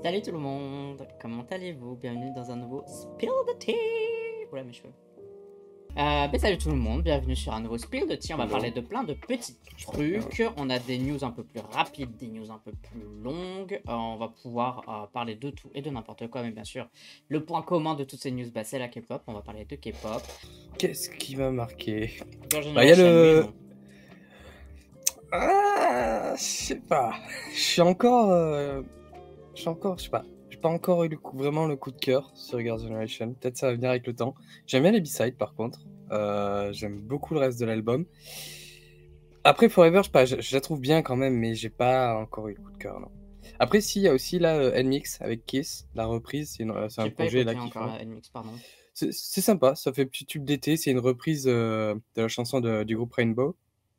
Salut tout le monde, comment allez-vous? Bienvenue dans un nouveau Spill the Tea. Voilà mes cheveux. Salut tout le monde, bienvenue sur un nouveau Spill the Tea. On va parler de plein de petits trucs. On a des news un peu plus rapides, des news un peu plus longues. On va pouvoir parler de tout et de n'importe quoi, mais bien sûr, le point commun de toutes ces news, c'est la K-pop. On va parler de K-pop. Qu'est-ce qui m'a marqué? Il y a le... je sais pas. Je suis encore, je sais pas. J'ai pas encore eu vraiment le coup de cœur sur Girls' Generation. Peut-être ça va venir avec le temps. J'aime bien les B-sides par contre. J'aime beaucoup le reste de l'album. Après Forever, je sais pas, je la trouve bien quand même, mais j'ai pas encore eu le coup de cœur, non. Après, si, il y a aussi là N-Mix avec Kiss, la reprise, c'est un projet là qui encore N-Mix, pardon. C'est sympa, ça fait petit tube d'été, c'est une reprise de la chanson du groupe Rainbow,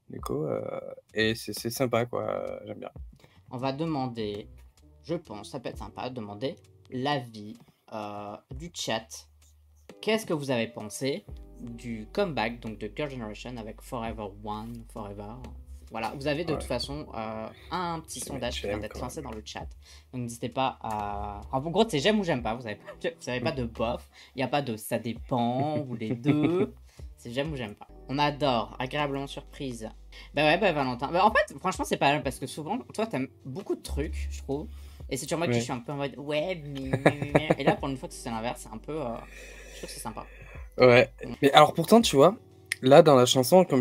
et c'est sympa quoi, j'aime bien. On va demander, je pense, ça peut être sympa de demander l'avis du chat. Qu'est-ce que vous avez pensé du comeback donc de Girls' Generation avec Forever One, Forever. Voilà, vous avez de toute façon un petit sondage qui vient d'être lancé dans le chat. Donc n'hésitez pas à... En gros, c'est j'aime ou j'aime pas. Vous avez pas de bof. Il n'y a pas de ça dépend ou les deux. C'est j'aime ou j'aime pas. On adore, agréablement surprise. Valentin. En fait, franchement, c'est pas mal parce que souvent, toi, t'aimes beaucoup de trucs, je trouve. Et c'est sur moi que je suis un peu en mode ouais, mais... Et là, pour une fois que c'est l'inverse, c'est un peu... Je trouve que c'est sympa. Ouais. Mais alors pourtant, tu vois, là dans la chanson, comme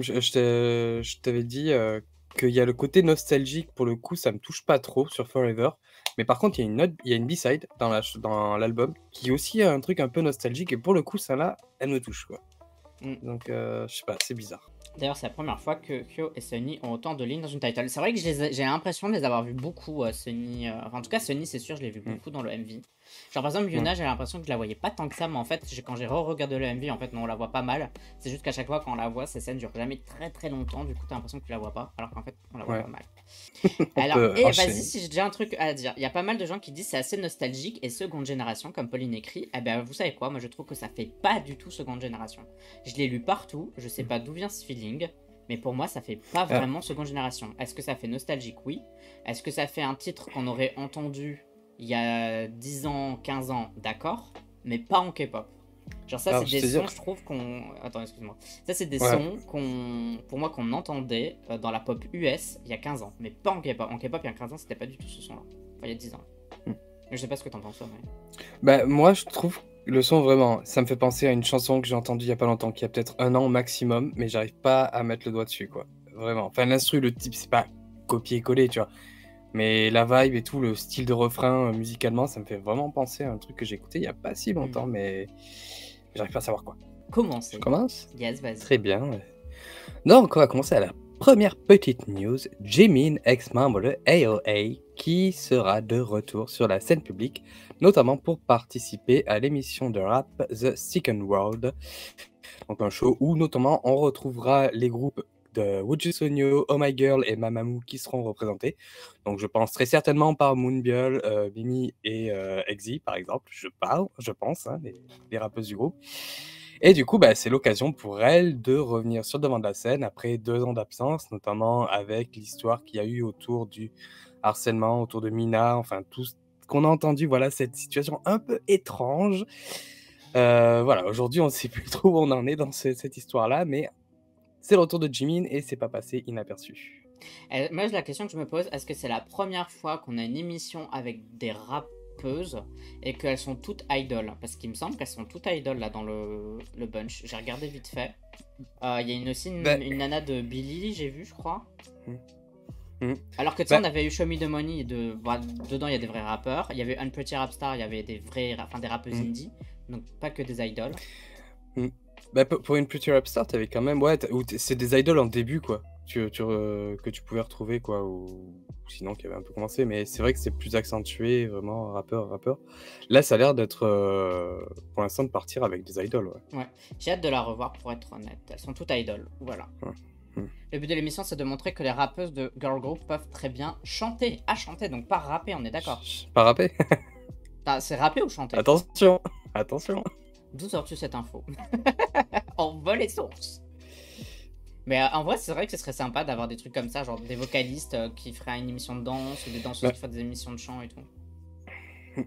je t'avais dit, qu'il y a le côté nostalgique, pour le coup, ça me touche pas trop sur Forever. Mais par contre, il y a une B-side dans l'album qui est aussi un truc un peu nostalgique. Et pour le coup, ça là, elle me touche quoi. Donc, je sais pas, c'est bizarre. D'ailleurs, c'est la première fois que Kyo et Sunny ont autant de lignes dans une title. C'est vrai que j'ai l'impression de les avoir vus beaucoup, Sunny. Enfin, en tout cas, Sunny, c'est sûr, je l'ai vu beaucoup dans le MV. Genre, par exemple, Yuna, j'ai l'impression que je la voyais pas tant que ça, mais en fait, quand j'ai re-regardé le MV, en fait, non, on la voit pas mal. C'est juste qu'à chaque fois, quand on la voit, ces scènes durent jamais très très longtemps. Du coup, t'as l'impression que tu la vois pas, alors qu'en fait, on la voit pas mal. Alors, vas-y, si j'ai déjà un truc à dire. Il y a pas mal de gens qui disent c'est assez nostalgique et seconde génération, comme Pauline écrit. Eh ben, vous savez quoi, moi je trouve que ça fait pas du tout seconde génération. Je l'ai lu partout, je sais pas d'où vient ce feeling, mais pour moi ça fait pas vraiment seconde génération. Est-ce que ça fait nostalgique? Oui. Est-ce que ça fait un titre qu'on aurait entendu il y a 10 ans, 15 ans? D'accord, mais pas en K-pop. Genre ça, c'est des sons, je trouve qu'on... Attends, excuse-moi. Ça, c'est des sons pour moi, qu'on entendait dans la pop US il y a 15 ans. Mais pas en K-pop. En K-pop, il y a 15 ans, c'était pas du tout ce son-là. Enfin, il y a 10 ans. Je sais pas ce que t'en penses, mais... Bah, moi, je trouve le son, vraiment, ça me fait penser à une chanson que j'ai entendue il y a pas longtemps, qui a peut-être 1 an maximum, mais j'arrive pas à mettre le doigt dessus, quoi. Vraiment. Enfin, l'instru, le type, c'est pas copier-coller, tu vois. Mais la vibe et tout, le style de refrain musicalement, ça me fait vraiment penser à un truc que j'ai écouté il y a pas si longtemps, mais j'arrive pas à savoir quoi. Commencez. Je commence? Yes, vas-y. Très bien. Donc, on va commencer à la première petite news. Jimin, ex-membre de AOA, qui sera de retour sur la scène publique, notamment pour participer à l'émission de rap The Second World. Donc un show où notamment on retrouvera les groupes de Woojoo Sonyo, Oh My Girl et Mamamoo qui seront représentés. Donc je pense très certainement par Moonbyul, Mimi et EXY par exemple. Je pense, hein, les rappeuses du groupe. Et du coup, c'est l'occasion pour elle de revenir sur le devant de la scène après 2 ans d'absence, notamment avec l'histoire qu'il y a eu autour du harcèlement, autour de Mina, enfin tout ce qu'on a entendu, voilà, cette situation un peu étrange. Voilà, aujourd'hui, on ne sait plus trop où on en est dans cette histoire-là, mais c'est le retour de Jimin et c'est pas passé inaperçu. Moi, la question que je me pose, est-ce que c'est la première fois qu'on a une émission avec des rappeuses et qu'elles sont toutes idoles? Parce qu'il me semble qu'elles sont toutes idoles là dans le bunch. J'ai regardé vite fait. Il y a aussi une nana de Billy, j'ai vu, je crois. Alors que tu sais, on avait eu Show Me the Money, dedans il y a des vrais rappeurs. Il y avait Unpretty Rapstar, il y avait des rappeuses indie, donc pas que des idoles. Pour une Pretty Rapstar, t'avais quand même, c'est des idoles en début quoi, que tu pouvais retrouver quoi, ou sinon qui avait un peu commencé, mais c'est vrai que c'est plus accentué, vraiment rappeur. Là, ça a l'air d'être, pour l'instant, de partir avec des idoles, ouais. J'ai hâte de la revoir pour être honnête. Elles sont toutes idoles, voilà. Le but de l'émission, c'est de montrer que les rappeuses de girl group peuvent très bien chanter. Donc pas rapper, on est d'accord? Pas rapper. C'est rapper ou chanter? Attention. D'où sors-tu cette info? On vole les sources. Mais en vrai, c'est vrai que ce serait sympa d'avoir des trucs comme ça, genre des vocalistes qui feraient une émission de danse ou des danseuses qui feraient des émissions de chant et tout.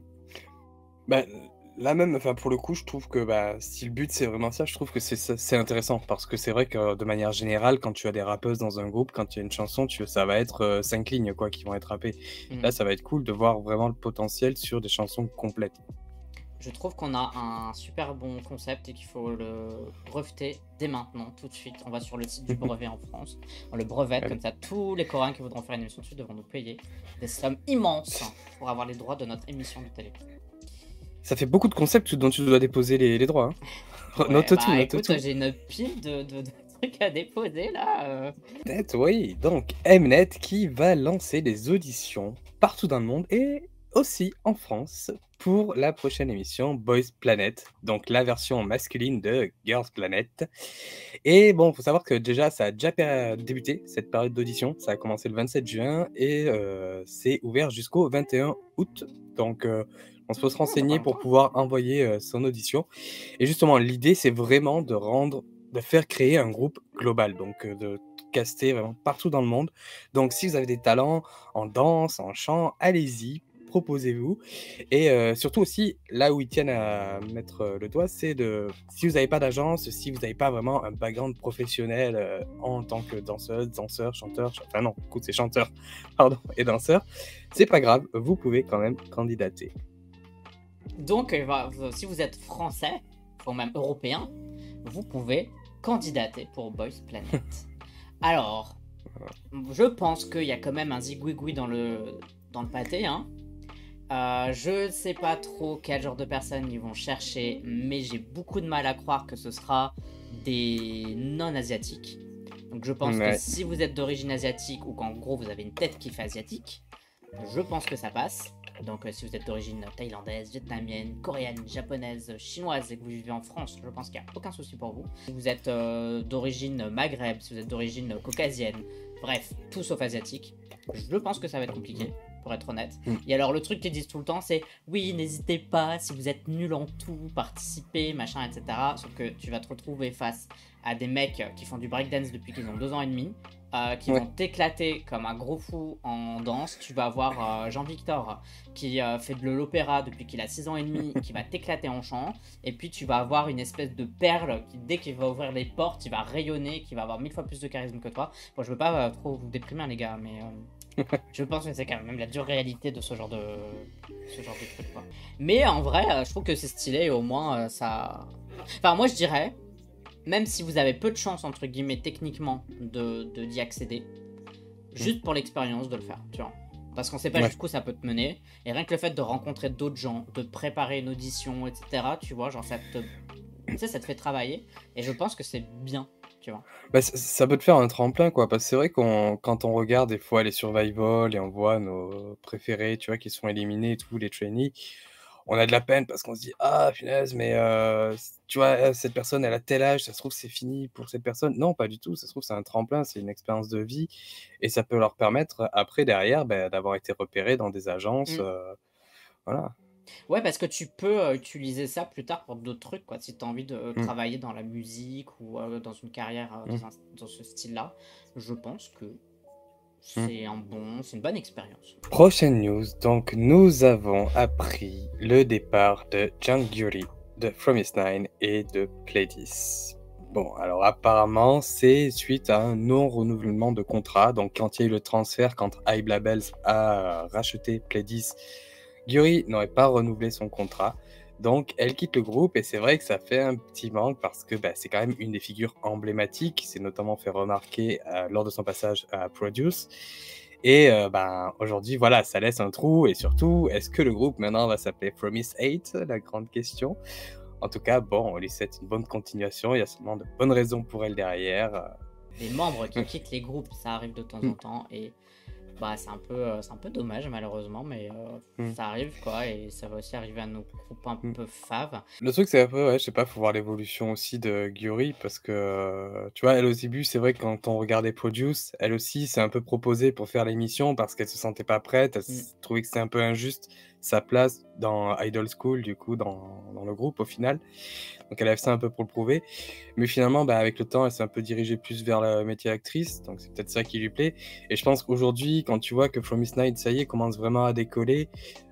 Bah, là même, enfin, pour le coup, je trouve que, bah, si le but c'est vraiment ça, je trouve que c'est intéressant parce que c'est vrai que de manière générale, quand tu as des rappeuses dans un groupe, quand il y a une chanson, ça va être 5 lignes quoi, qui vont être rappées. Là, Hmm. ça va être cool de voir vraiment le potentiel sur des chansons complètes. Je trouve qu'on a un super bon concept et qu'il faut le breveter dès maintenant, tout de suite. On va sur le site du brevet en France. On le brevette, comme Allez. ça tous les Coréens qui voudront faire une émission dessus devront nous payer des sommes immenses pour avoir les droits de notre émission de télé. Ça fait beaucoup de concepts dont tu dois déposer les droits. Hein. Ouais, Note tout, bah note écoute, tout. j'ai une pile de trucs à déposer là. Mnet, oui. Donc, Mnet qui va lancer des auditions partout dans le monde et aussi en France pour la prochaine émission Boys Planet, donc la version masculine de Girls Planet. Et bon, faut savoir que déjà, ça a déjà débuté cette période d'audition. Ça a commencé le 27 juin et c'est ouvert jusqu'au 21 août. Donc, on se peut se Oh, dans pas renseigner pour longtemps. pouvoir envoyer son audition. Et justement, l'idée, c'est vraiment de faire créer un groupe global, donc de caster vraiment partout dans le monde. Donc, si vous avez des talents en danse, en chant, allez-y, proposez-vous. Et surtout aussi, là où ils tiennent à mettre le doigt, c'est si vous n'avez pas d'agence, si vous n'avez pas vraiment un background professionnel en tant que danseuse, danseur, chanteur, enfin non, écoute, c'est chanteur, pardon, et danseur, c'est pas grave, vous pouvez quand même candidater. Donc, si vous êtes français, ou même européen, vous pouvez candidater pour Boys Planet. Alors, je pense qu'il y a quand même un zigouigoui dans le pâté, hein. Je sais pas trop quel genre de personnes ils vont chercher, mais j'ai beaucoup de mal à croire que ce sera des non-asiatiques. Donc je pense que Ouais. si vous êtes d'origine asiatique ou qu'en gros vous avez une tête qui fait asiatique, je pense que ça passe. Donc si vous êtes d'origine thaïlandaise, vietnamienne, coréenne, japonaise, chinoise et que vous vivez en France, je pense qu'il n'y a aucun souci pour vous. Si vous êtes d'origine maghreb, si vous êtes d'origine caucasienne, bref, tout sauf asiatique, je pense que ça va être compliqué, pour être honnête. Et alors le truc qu'ils disent tout le temps c'est oui, n'hésitez pas, si vous êtes nul en tout, participez, machin, etc. Sauf que tu vas te retrouver face à des mecs qui font du breakdance depuis qu'ils ont 2 ans et demi, qui vont t'éclater comme un gros fou en danse. Tu vas avoir Jean-Victor qui fait de l'opéra depuis qu'il a 6 ans et demi, qui va t'éclater en chant. Et puis tu vas avoir une espèce de perle qui, dès qu'il va ouvrir les portes, il va rayonner, qui va avoir 1000 fois plus de charisme que toi. Bon, je veux pas trop vous déprimer, les gars, mais je pense que c'est quand même la dure réalité de ce genre de truc, quoi. Mais en vrai, je trouve que c'est stylé et au moins ça. Enfin, moi je dirais, même si vous avez peu de chance, entre guillemets, techniquement, d'y accéder, juste pour l'expérience de le faire, tu vois. Parce qu'on sait pas jusqu'où ça peut te mener. Et rien que le fait de rencontrer d'autres gens, de préparer une audition, etc., tu vois, genre tu sais, ça te fait travailler. Et je pense que c'est bien, tu vois. Bah, ça peut te faire un tremplin, quoi, parce que c'est vrai quand on regarde des fois les survival et on voit nos préférés, tu vois, qui sont éliminés et tout, les trainees, on a de la peine parce qu'on se dit: «Ah punaise, mais tu vois, cette personne, elle a tel âge, ça se trouve, c'est fini pour cette personne». Non, pas du tout, ça se trouve, c'est un tremplin, c'est une expérience de vie et ça peut leur permettre après derrière, bah, d'avoir été repérés dans des agences, Mm. voilà. Ouais, parce que tu peux utiliser ça plus tard pour d'autres trucs, quoi. Si tu as envie de Mmh, travailler dans la musique ou dans une carrière mmh, dans ce style-là, je pense que mmh. c'est une bonne expérience. Prochaine news, donc nous avons appris le départ de Junghyuri, de Fromis9 et de Pledis. Bon, alors apparemment, c'est suite à un non-renouvellement de contrat. Donc, quand il y a eu le transfert, quand Hype Labels a racheté Pledis, Gyuri n'aurait pas renouvelé son contrat. Donc, elle quitte le groupe et c'est vrai que ça fait un petit manque parce que bah, c'est quand même une des figures emblématiques. C'est notamment fait remarquer lors de son passage à Produce. Et ben, aujourd'hui, voilà, ça laisse un trou. Et surtout, est-ce que le groupe maintenant va s'appeler Promise 8? La grande question. En tout cas, bon, on lui souhaite une bonne continuation. Il y a sûrement de bonnes raisons pour elle derrière. Les membres qui Mm, quittent les groupes, ça arrive de temps mm, en temps et bah c'est un peu dommage malheureusement, mais mm, ça arrive quoi et ça va aussi arriver à nos groupes un mm. peu faves. Le truc, c'est un peu, ouais, je sais pas, faut voir l'évolution aussi de Gyuri parce que, tu vois, elle au début, c'est vrai que quand on regardait Produce, elle aussi s'est un peu proposée pour faire l'émission parce qu'elle se sentait pas prête, elle Mm. trouvait que c'était un peu injuste sa place dans Idol School, du coup, dans le groupe au final. Donc elle a fait ça un peu pour le prouver. Mais finalement, bah, avec le temps, elle s'est un peu dirigée plus vers le métier actrice, donc c'est peut-être ça qui lui plaît. Et je pense qu'aujourd'hui, quand tu vois que From Is Night, ça y est, commence vraiment à décoller,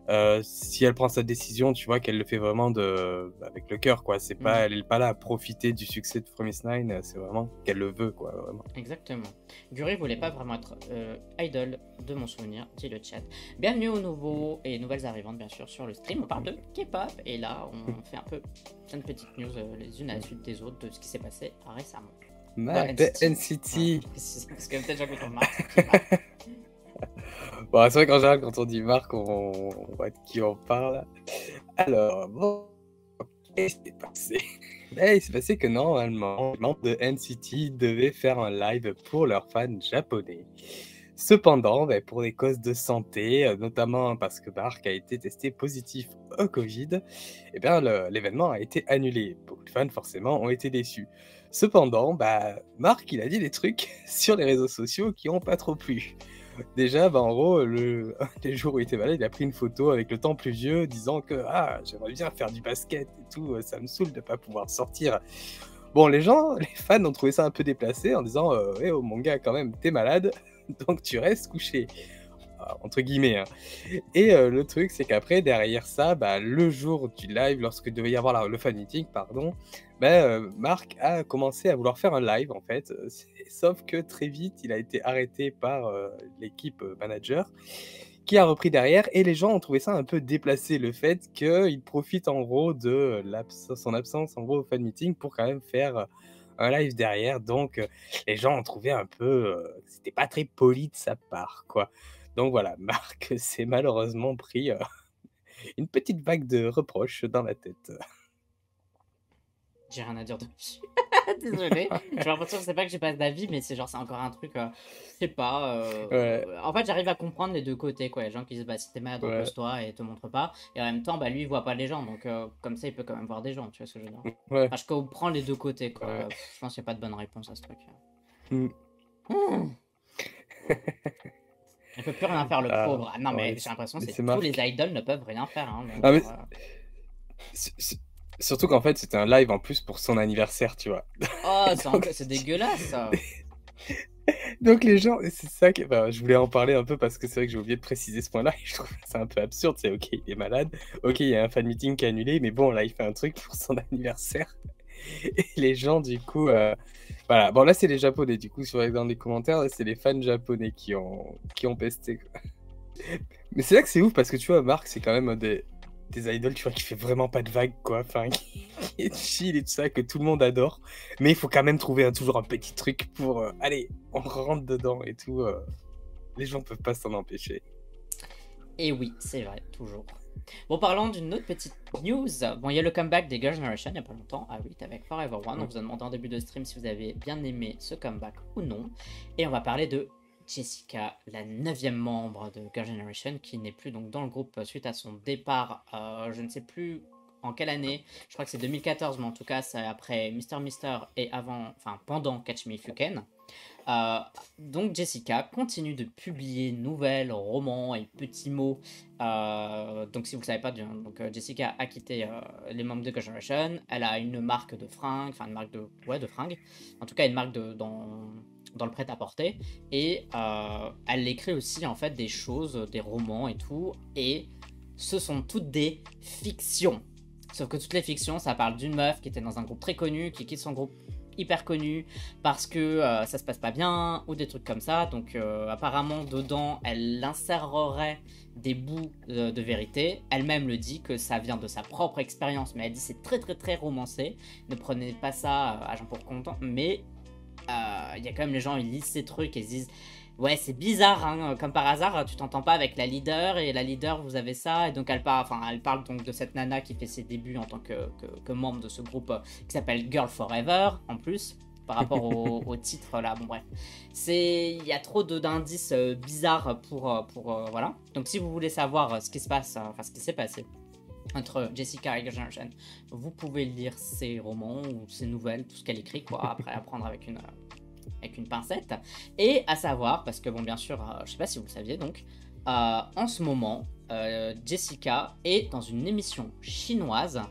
Si elle prend sa décision, tu vois qu'elle le fait vraiment avec le cœur, quoi. C'est pas, elle est pas là à profiter du succès de Promise Nine, c'est vraiment qu'elle le veut, quoi, vraiment. Exactement. Guri voulait pas vraiment être idol de mon souvenir, dit le chat. Bienvenue aux nouveaux et nouvelles arrivantes, bien sûr, sur le stream. On parle de K-pop et là, on fait un peu plein de petites news les unes à la suite des autres de ce qui s'est passé récemment. Marc de NCT. Parce que peut-être j'ai envie Marc. Bon, c'est vrai qu'en général, quand on dit Marc, on voit de qui on parle. Alors, bon, qu'est-ce qui s'est passé? Il s'est passé que normalement, les membres de NCT devaient faire un live pour leurs fans japonais. Cependant, pour des causes de santé, notamment parce que Marc a été testé positif au Covid, l'événement a été annulé. Beaucoup de fans, forcément, ont été déçus. Cependant, Marc, il a dit des trucs sur les réseaux sociaux qui n'ont pas trop plu. Déjà, en gros, les jours où il était malade, il a pris une photo avec le temps pluvieux, disant que j'aimerais bien faire du basket et tout, ça me saoule de ne pas pouvoir sortir. Bon, les fans ont trouvé ça un peu déplacé en disant oh mon gars, quand même, t'es malade, donc tu restes couché. Entre guillemets. Hein. Et le truc, c'est qu'après, derrière ça, le jour du live, lorsque devait y avoir le fan meeting, Marc a commencé à vouloir faire un live, en fait. Sauf que très vite, il a été arrêté par l'équipe manager, qui a repris derrière. Et les gens ont trouvé ça un peu déplacé, le fait qu'il profite en gros de son absence en gros au fan meeting pour quand même faire un live derrière. Donc, les gens ont trouvé un peu... c'était pas très poli de sa part, quoi. Donc voilà, Marc s'est malheureusement pris une petite vague de reproches dans la tête. J'ai rien à dire dessus. Désolé. J'ai l'impression que c'est pas que j'ai pas d'avis, mais c'est encore un truc, je sais pas. Ouais. En fait, j'arrive à comprendre les deux côtés, quoi. Les gens qui disent, si t'es malade, repose-toi et te montre pas. Et en même temps, lui, il voit pas les gens, donc comme ça, il peut quand même voir des gens, tu vois ce que je veux dire. Ouais. Enfin, je comprends les deux côtés, quoi. Ouais. Je pense qu'il n'y a pas de bonne réponse à ce truc. Il peut plus rien faire, le pauvre. Non, mais j'ai l'impression que tous les idoles ne peuvent rien faire. Hein, donc, surtout qu'en fait, c'était un live en plus pour son anniversaire, tu vois. Oh, c'est dégueulasse, ça. Donc les gens, c'est ça que je voulais en parler un peu parce que c'est vrai que j'ai oublié de préciser ce point-là et je trouve que c'est un peu absurde. C'est ok, il est malade, ok, il y a un fan meeting qui est annulé, mais bon, là, il fait un truc pour son anniversaire. Et les gens, du coup, voilà. Bon, là, c'est les Japonais, du coup, dans les commentaires, c'est les fans japonais qui ont pesté. Quoi. Mais c'est là que c'est ouf parce que tu vois, Marc, c'est quand même des idoles, tu vois, qui fait vraiment pas de vagues, quoi. Enfin, qui est chill et tout ça, que tout le monde adore. Mais il faut quand même trouver toujours un petit truc pour, allez, on rentre dedans et tout. Les gens peuvent pas s'en empêcher. Et oui, c'est vrai, toujours. Bon, parlons d'une autre petite news. Bon, il y a le comeback des Girls' Generation il n'y a pas longtemps, à 8 avec Forever One. On vous a demandé en début de stream si vous avez bien aimé ce comeback ou non. Et on va parler de Jessica, la 9e membre de Girls' Generation, qui n'est plus donc dans le groupe suite à son départ. Je ne sais plus en quelle année. Je crois que c'est 2014, mais en tout cas, c'est après Mr. Mister et pendant Catch Me If You Can. Donc Jessica continue de publier nouvelles, romans et petits mots. Donc si vous ne le savez pas, donc Jessica a quitté les membres de Girls' Generation. Elle a une marque de fringues, une marque de fringues. En tout cas, une marque dans le prêt-à-porter. Et elle écrit aussi en fait des choses, des romans et tout. Et ce sont toutes des fictions. Sauf que toutes les fictions, ça parle d'une meuf qui était dans un groupe très connu, qui quitte son groupe hyper connu parce que ça se passe pas bien ou des trucs comme ça. Donc apparemment dedans elle insérerait des bouts de vérité. Elle-même le dit que ça vient de sa propre expérience, mais elle dit c'est très très très romancé, ne prenez pas ça à Jean pour compte. Mais il y a quand même les gens, ils lisent ces trucs et ils se disent ouais, c'est bizarre, hein, comme par hasard, tu t'entends pas avec la leader, et la leader, vous avez ça, et donc elle parle donc de cette nana qui fait ses débuts en tant que membre de ce groupe qui s'appelle Girl Forever, en plus, par rapport au titre, là, bon bref. Il y a trop d'indices bizarres pour voilà. Donc si vous voulez savoir ce qui se passe, ce qui s'est passé entre Jessica et Girls' Generation, vous pouvez lire ses romans ou ses nouvelles, tout ce qu'elle écrit, quoi, après apprendre avec une pincette. Et à savoir, parce que bon, bien sûr, je sais pas si vous le saviez, donc en ce moment Jessica est dans une émission chinoise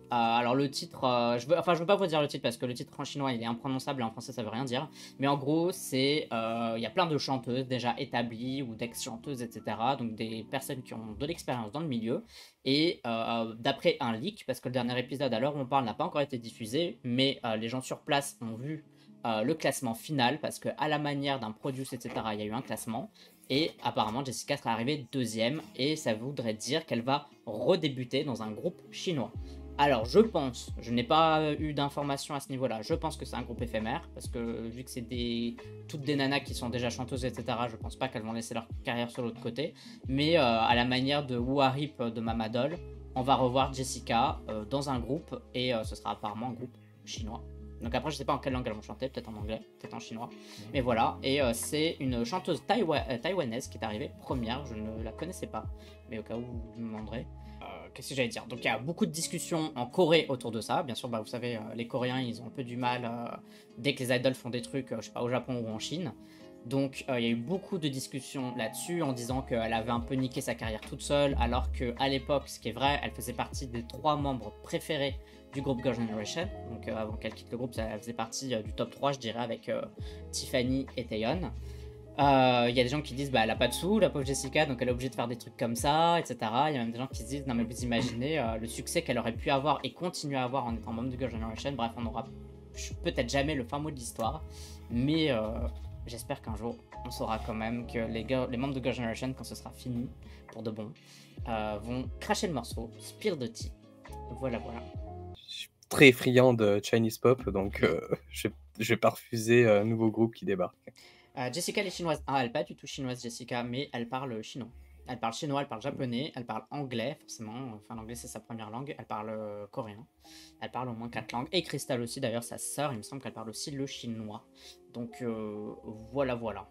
Alors le titre, je veux pas vous dire le titre parce que le titre en chinois il est imprononçable et en français ça veut rien dire. Mais en gros, il y a plein de chanteuses déjà établies ou d'ex-chanteuses, etc. Donc des personnes qui ont de l'expérience dans le milieu. Et d'après un leak, parce que le dernier épisode à l'heure où on parle n'a pas encore été diffusé, mais les gens sur place ont vu le classement final parce que à la manière d'un produce, etc. Il y a eu un classement. Et apparemment Jessica sera arrivée deuxième et ça voudrait dire qu'elle va redébuter dans un groupe chinois. Alors je pense, je n'ai pas eu d'informations à ce niveau-là, je pense que c'est un groupe éphémère, parce que vu que c'est toutes des nanas qui sont déjà chanteuses, etc., je pense pas qu'elles vont laisser leur carrière sur l'autre côté, mais à la manière de Warip de Mamadol, on va revoir Jessica dans un groupe, et ce sera apparemment un groupe chinois. Donc après je sais pas en quelle langue elles vont chanter, peut-être en anglais, peut-être en chinois, mais voilà, et c'est une chanteuse taïwanaise qui est arrivée première, je ne la connaissais pas, mais au cas où vous me demanderez. Qu'est-ce que j'allais dire? Donc il y a beaucoup de discussions en Corée autour de ça. Bien sûr, bah, vous savez, les Coréens, ils ont un peu du mal dès que les idoles font des trucs, je sais pas, au Japon ou en Chine. Donc il y a eu beaucoup de discussions là-dessus en disant qu'elle avait un peu niqué sa carrière toute seule, alors qu'à l'époque, ce qui est vrai, elle faisait partie des 3 membres préférés du groupe Girl Generation. Donc avant qu'elle quitte le groupe, elle faisait partie du top 3, je dirais, avec Tiffany et Taeyeon. Il y a des gens qui disent bah elle a pas de sous, la pauvre Jessica, donc elle est obligée de faire des trucs comme ça, etc. Il y a même des gens qui se disent non mais vous imaginez le succès qu'elle aurait pu avoir et continuer à avoir en étant membre de Girl Generation. Bref, on aura peut-être jamais le fin mot de l'histoire, mais j'espère qu'un jour on saura quand même que les membres de Girl Generation, quand ce sera fini pour de bon, vont cracher le morceau, spill the tea. Voilà. Je suis très friand de Chinese pop, donc je vais pas refuser un nouveau groupe qui débarque. Jessica, elle est chinoise. Ah, elle n'est pas du tout chinoise, Jessica, mais elle parle chinois. Elle parle chinois, elle parle japonais, elle parle anglais, forcément. Enfin, l'anglais, c'est sa première langue. Elle parle coréen. Elle parle au moins 4 langues. Et Crystal aussi, d'ailleurs, sa sœur, il me semble qu'elle parle aussi le chinois. Donc, voilà.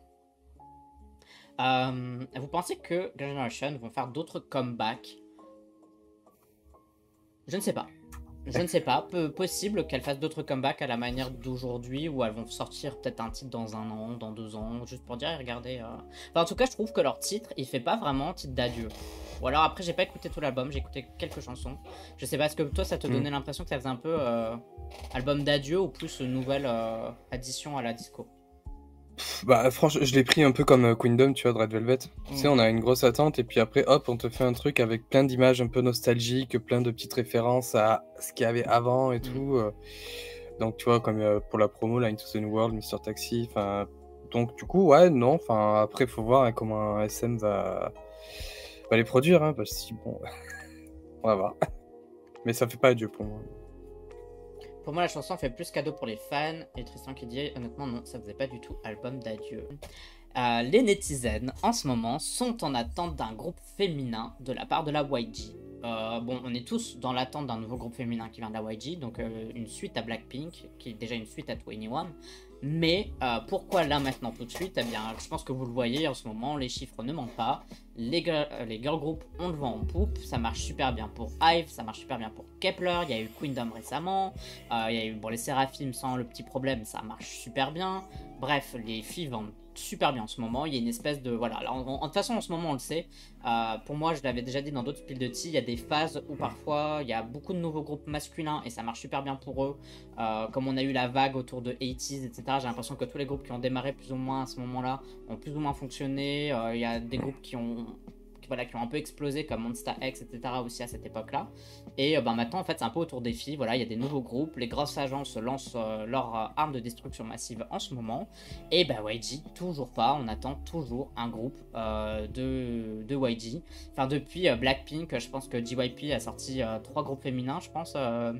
Vous pensez que Generation vont faire d'autres comebacks? Je ne sais pas. Je ne sais pas, possible qu'elles fassent d'autres comebacks à la manière d'aujourd'hui, où elles vont sortir peut-être un titre dans 1 an, dans 2 ans, juste pour dire, regardez. Enfin, en tout cas, je trouve que leur titre, il fait pas vraiment titre d'adieu. Ou alors après, j'ai pas écouté tout l'album, j'ai écouté quelques chansons. Je sais pas, est-ce que toi, ça te donnait l'impression que ça faisait un peu album d'adieu ou plus nouvelle addition à la disco? Bah franchement, je l'ai pris un peu comme Queendom, tu vois, de Red Velvet. Tu sais, on a une grosse attente et puis après, hop, on te fait un truc avec plein d'images un peu nostalgiques, plein de petites références à ce qu'il y avait avant et tout. Donc tu vois, comme pour la promo, là, Into the New World, Mr. Taxi, enfin... Donc du coup, ouais, non, enfin après, faut voir comment SM va les produire, hein, parce que bon, on va voir. Mais ça fait pas adieu pour moi. Pour moi, la chanson fait plus cadeau pour les fans. Et Tristan qui dit honnêtement, non, ça faisait pas du tout album d'adieu. Les netizens, en ce moment, sont en attente d'un groupe féminin de la part de la YG. Bon, on est tous dans l'attente d'un nouveau groupe féminin qui vient de la YG, donc une suite à Blackpink, qui est déjà une suite à 21. Mais pourquoi là maintenant tout de suite? Eh bien, je pense que vous le voyez en ce moment, les chiffres ne mentent pas. Les girl groups ont le vent en poupe, ça marche super bien pour Hive, ça marche super bien pour Kepler, il y a eu Queendom récemment, il y a eu les Seraphim sans le petit problème, ça marche super bien. Bref, les filles vendent super bien en ce moment, il y a une espèce de... Voilà, de toute façon en ce moment on le sait, pour moi je l'avais déjà dit dans d'autres piles de tea, il y a des phases où parfois il y a beaucoup de nouveaux groupes masculins et ça marche super bien pour eux, comme on a eu la vague autour de 80s, etc. J'ai l'impression que tous les groupes qui ont démarré plus ou moins à ce moment-là ont plus ou moins fonctionné, il y a des groupes qui ont un peu explosé comme Monsta X, etc. aussi à cette époque-là. Et maintenant, en fait, c'est un peu autour des filles. Voilà, il y a des nouveaux groupes. Les grosses agences lancent leur arme de destruction massive en ce moment. Et YG, toujours pas. On attend toujours un groupe de YG. Enfin, depuis Blackpink, je pense que JYP a sorti 3 groupes féminins, je pense.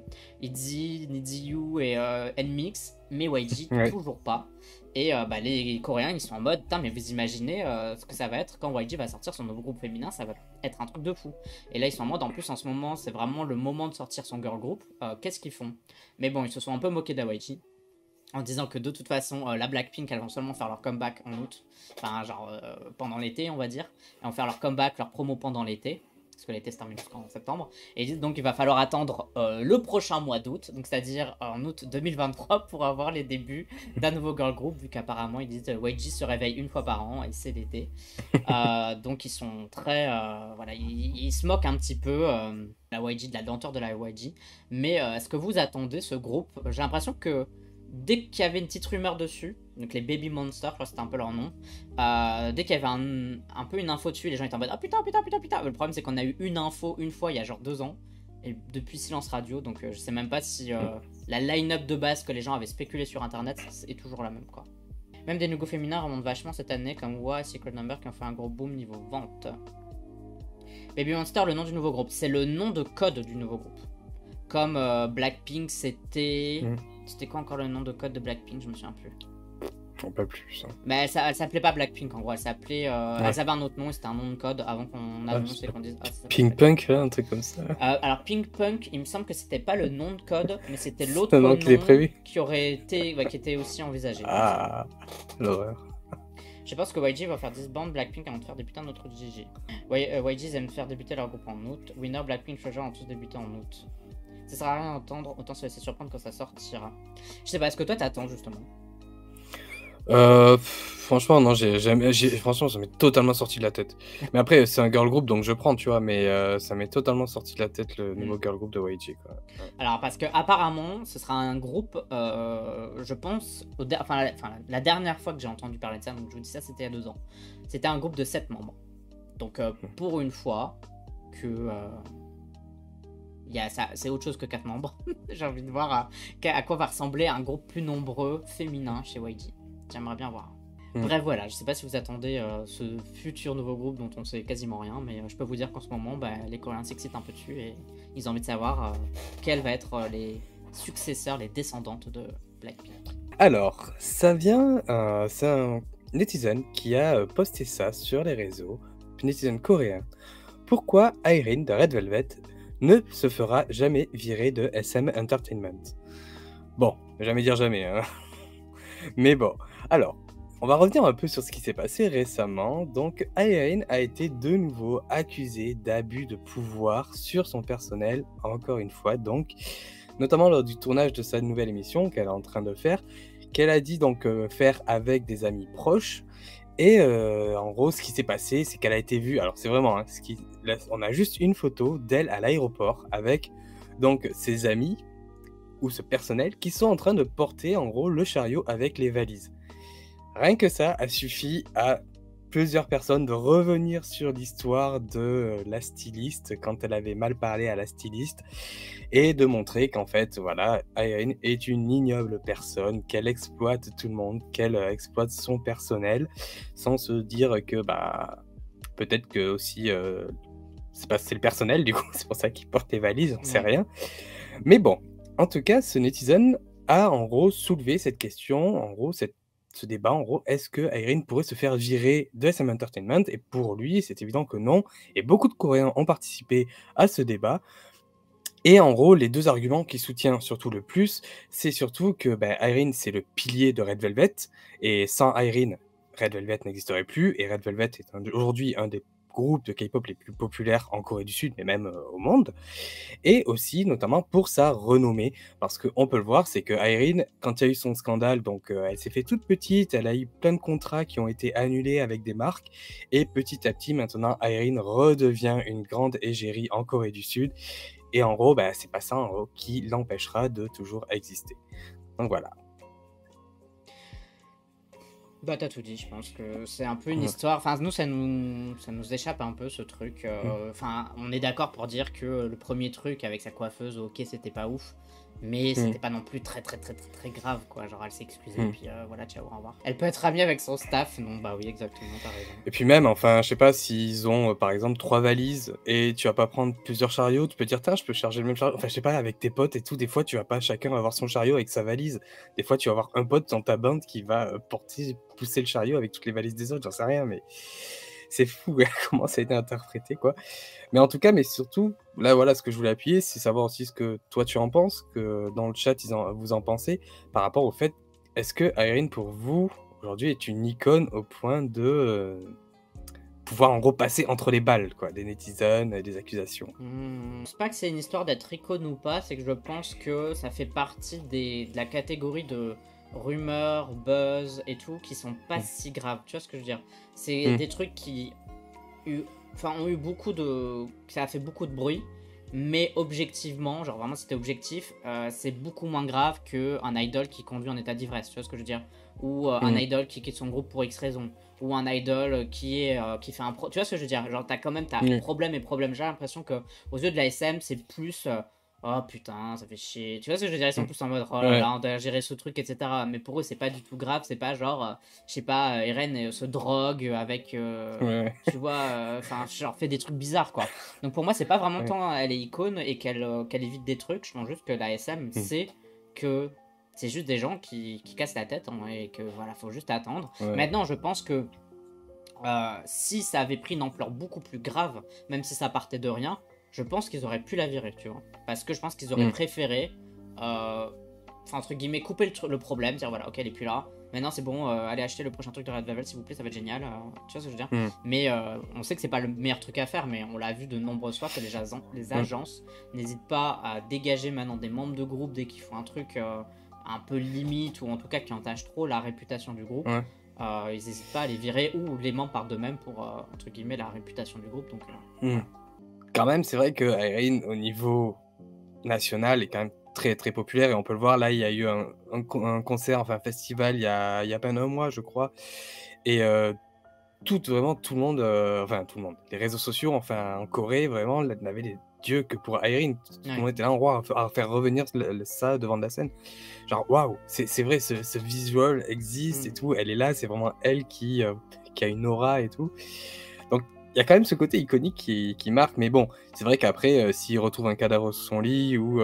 ITZY, NiziU et NMIX. Mais YG, toujours pas. Et les Coréens, ils sont en mode, putain, mais vous imaginez ce que ça va être quand YG va sortir son nouveau groupe féminin, ça va être un truc de fou. Et là, ils sont en mode, en plus, en ce moment, c'est vraiment le moment de sortir son girl group. Qu'est-ce qu'ils font? Mais bon, ils se sont un peu moqués d'YG en disant que de toute façon, la Blackpink, elles vont seulement faire leur comeback en août. Enfin, genre pendant l'été, on va dire. Elles vont faire leur comeback, leur promo pendant l'été. parce que l'été se termine jusqu'en septembre. Et donc il va falloir attendre le prochain mois d'août, donc c'est-à-dire en août 2023, pour avoir les débuts d'un nouveau girl group, vu qu'apparemment ils disent YG se réveille une fois par an et c'est l'été. Donc ils sont très... voilà, ils se moquent un petit peu la YG, de la lenteur de la YG. Mais est-ce que vous attendez ce groupe? J'ai l'impression que dès qu'il y avait une petite rumeur dessus, donc les Baby Monsters, je crois que c'était un peu leur nom, dès qu'il y avait un peu une info dessus, les gens étaient en mode ah putain, putain, putain, putain. Le problème c'est qu'on a eu une info une fois il y a genre 2 ans, et depuis silence radio, donc je sais même pas si la line-up de base que les gens avaient spéculé sur internet est toujours la même quoi. Même des nouveaux féminins remontent vachement cette année, comme WA et Secret Number qui ont fait un gros boom niveau vente. Baby Monster, le nom du nouveau groupe, c'est le nom de code du nouveau groupe. Comme Blackpink, c'était... C'était quoi encore le nom de code de Blackpink? Je me souviens plus. Pas plus. Hein. Mais elle s'appelait pas Blackpink en gros, elle s'appelait. Elle avait un autre nom et c'était un nom de code avant qu'on annonce et qu'on dise. Pink Punk, un truc comme ça. Alors Pink Punk, il me semble que c'était pas le nom de code, mais c'était l'autre nom qui aurait été. Qui était aussi envisagé. Ah, l'horreur. Je pense que YG va faire disband Blackpink avant de faire débuter un autre GG. YG aiment faire débuter leur groupe en août. Winner, Blackpink, Treasure ont tous débuté en août. Ça sert à rien d'entendre, autant se laisser surprendre quand ça sortira. Je sais pas, est-ce que toi t'attends justement? Franchement, non, franchement, ça m'est totalement sorti de la tête. Mais après, c'est un girl group, donc je prends, tu vois, mais ça m'est totalement sorti de la tête le nouveau girl group de YG, quoi. Ouais. Alors, parce que apparemment, ce sera un groupe, je pense, la dernière fois que j'ai entendu parler de ça, donc je vous dis ça, c'était il y a 2 ans. C'était un groupe de 7 membres. Donc, pour une fois, que. C'est autre chose que 4 membres. J'ai envie de voir à quoi va ressembler un groupe plus nombreux féminin chez YG. J'aimerais bien voir. Bref, voilà, je sais pas si vous attendez ce futur nouveau groupe dont on sait quasiment rien, mais je peux vous dire qu'en ce moment, les Coréens s'excitent un peu dessus et ils ont envie de savoir quels vont être les successeurs, les descendantes de Blackpink. Alors, ça vient, c'est un netizen qui a posté ça sur les réseaux, un netizen coréen. Pourquoi Irene de Red Velvet ne se fera jamais virer de SM Entertainment? Bon, jamais dire jamais, hein. Mais bon, alors, on va revenir un peu sur ce qui s'est passé récemment. Donc, Irene a été de nouveau accusée d'abus de pouvoir sur son personnel, encore une fois, donc, notamment lors du tournage de sa nouvelle émission qu'elle est en train de faire, qu'elle a dit donc faire avec des amis proches. Et en gros, ce qui s'est passé, c'est qu'elle a été vue. Alors, c'est vraiment, on a juste une photo d'elle à l'aéroport avec donc ses amis ou ce personnel qui sont en train de porter en gros le chariot avec les valises. Rien que ça a suffi à plusieurs personnes de revenir sur l'histoire de la styliste quand elle avait mal parlé à la styliste et de montrer qu'en fait, voilà, Irene est une ignoble personne, qu'elle exploite tout le monde, qu'elle exploite son personnel sans se dire que peut-être que aussi c'est le personnel du coup, c'est pour ça qu'il porte les valises, on sait rien. Mais bon, en tout cas, ce netizen a en gros soulevé cette question, en gros ce débat, en gros, est-ce que Irene pourrait se faire virer de SM Entertainment? Et pour lui, c'est évident que non. Et beaucoup de Coréens ont participé à ce débat. Et en gros, les 2 arguments qu'il soutient surtout le plus, c'est surtout que Irene, c'est le pilier de Red Velvet. Et sans Irene, Red Velvet n'existerait plus. Et Red Velvet est aujourd'hui un des groupes de K-pop les plus populaires en Corée du Sud, mais même au monde. Et aussi, notamment, pour sa renommée. Parce qu'on peut le voir, c'est que Irene, quand il y a eu son scandale, donc elle s'est fait toute petite, elle a eu plein de contrats qui ont été annulés avec des marques. Et petit à petit, maintenant, Irene redevient une grande égérie en Corée du Sud. Et en gros, c'est pas ça en gros, qui l'empêchera de toujours exister. Donc voilà. T'as tout dit, je pense que c'est un peu une histoire. Enfin, nous, ça nous échappe un peu ce truc. Enfin, on est d'accord pour dire que le premier truc avec sa coiffeuse, ok, c'était pas ouf. Mais c'était pas non plus très grave, quoi. Genre, elle s'est excusée, et puis voilà, ciao, au revoir. Elle peut être amie avec son staff, non? Bah oui, exactement, t'as raison. Et puis même, enfin, je sais pas, s'ils ont, par exemple, 3 valises, et tu vas pas prendre plusieurs chariots, tu peux dire, tiens, je peux charger le même chariot. Enfin, je sais pas, avec tes potes et tout, des fois, tu vas pas chacun avoir son chariot avec sa valise. Des fois, tu vas avoir un pote dans ta bande qui va pousser le chariot avec toutes les valises des autres, j'en sais rien, mais c'est fou comment ça a été interprété, quoi. Mais en tout cas, mais surtout, là, voilà, ce que je voulais appuyer, c'est savoir aussi ce que toi tu en penses, que dans le chat, vous en pensez, par rapport au fait, est-ce que Irene, pour vous, aujourd'hui, est une icône au point pouvoir en repasser entre les balles, quoi, des netizens et des accusations. Je pense pas que c'est une histoire d'être icône ou pas, c'est que je pense que ça fait partie de la catégorie de rumeurs, buzz et tout qui sont pas Mm. si graves. Tu vois ce que je veux dire? C'est Mm. des trucs qui ont eu beaucoup de. Ça a fait beaucoup de bruit, mais objectivement, genre vraiment c'était objectif, c'est beaucoup moins grave qu'un idol qui conduit en état d'ivresse. Tu vois ce que je veux dire? Ou un Mm. idol qui quitte son groupe pour X raison. Ou un idol qui fait un pro. Tu vois ce que je veux dire? Genre, t'as quand même Mm. problème et problème. J'ai l'impression que aux yeux de la SM, c'est plus. Oh putain, ça fait chier. Tu vois ce que je veux dire? Ils sont Mm. plus en mode oh là Ouais. là, on doit gérer ce truc, etc. Mais pour eux, c'est pas du tout grave. C'est pas genre, je sais pas, Eren se drogue avec. Ouais. Tu vois, enfin, genre fait des trucs bizarres quoi. Donc pour moi, c'est pas vraiment Ouais. tant elle est icône et qu'elle évite des trucs. Je pense juste que la SM Mm. sait que c'est juste des gens qui cassent la tête hein, et que voilà, faut juste attendre. Ouais. Maintenant, je pense que si ça avait pris une ampleur beaucoup plus grave, même si ça partait de rien, je pense qu'ils auraient pu la virer, tu vois. Parce que je pense qu'ils auraient Mm. préféré, enfin, entre guillemets, couper le problème, dire voilà, ok, elle est plus là. Maintenant, c'est bon, allez acheter le prochain truc de Red Velvet, s'il vous plaît, ça va être génial. Tu vois ce que je veux dire? Mm. Mais on sait que c'est pas le meilleur truc à faire, mais on l'a vu de nombreuses fois que les agences n'hésitent pas à dégager maintenant des membres de groupe dès qu'ils font un truc un peu limite ou en tout cas qui entache trop la réputation du groupe. Ouais. Ils n'hésitent pas à les virer ou les membres partent d'eux-mêmes pour, entre guillemets, la réputation du groupe. Donc, Mm. Quand même, c'est vrai que Irene, au niveau national, est quand même très très populaire et on peut le voir. Là, il y a eu un concert, enfin un festival, il y a peine un mois, je crois. Et vraiment tout le monde, enfin tout le monde, les réseaux sociaux, enfin en Corée, vraiment, n'avaient les dieux que pour Irene. Tout le monde était là en roi à faire revenir ça devant de la scène. Genre, waouh, c'est vrai, ce visual existe et tout. Elle est là, c'est vraiment elle qui a une aura et tout. Donc, il y a quand même ce côté iconique qui marque. Mais bon, c'est vrai qu'après, s'il retrouve un cadavre sous son lit ou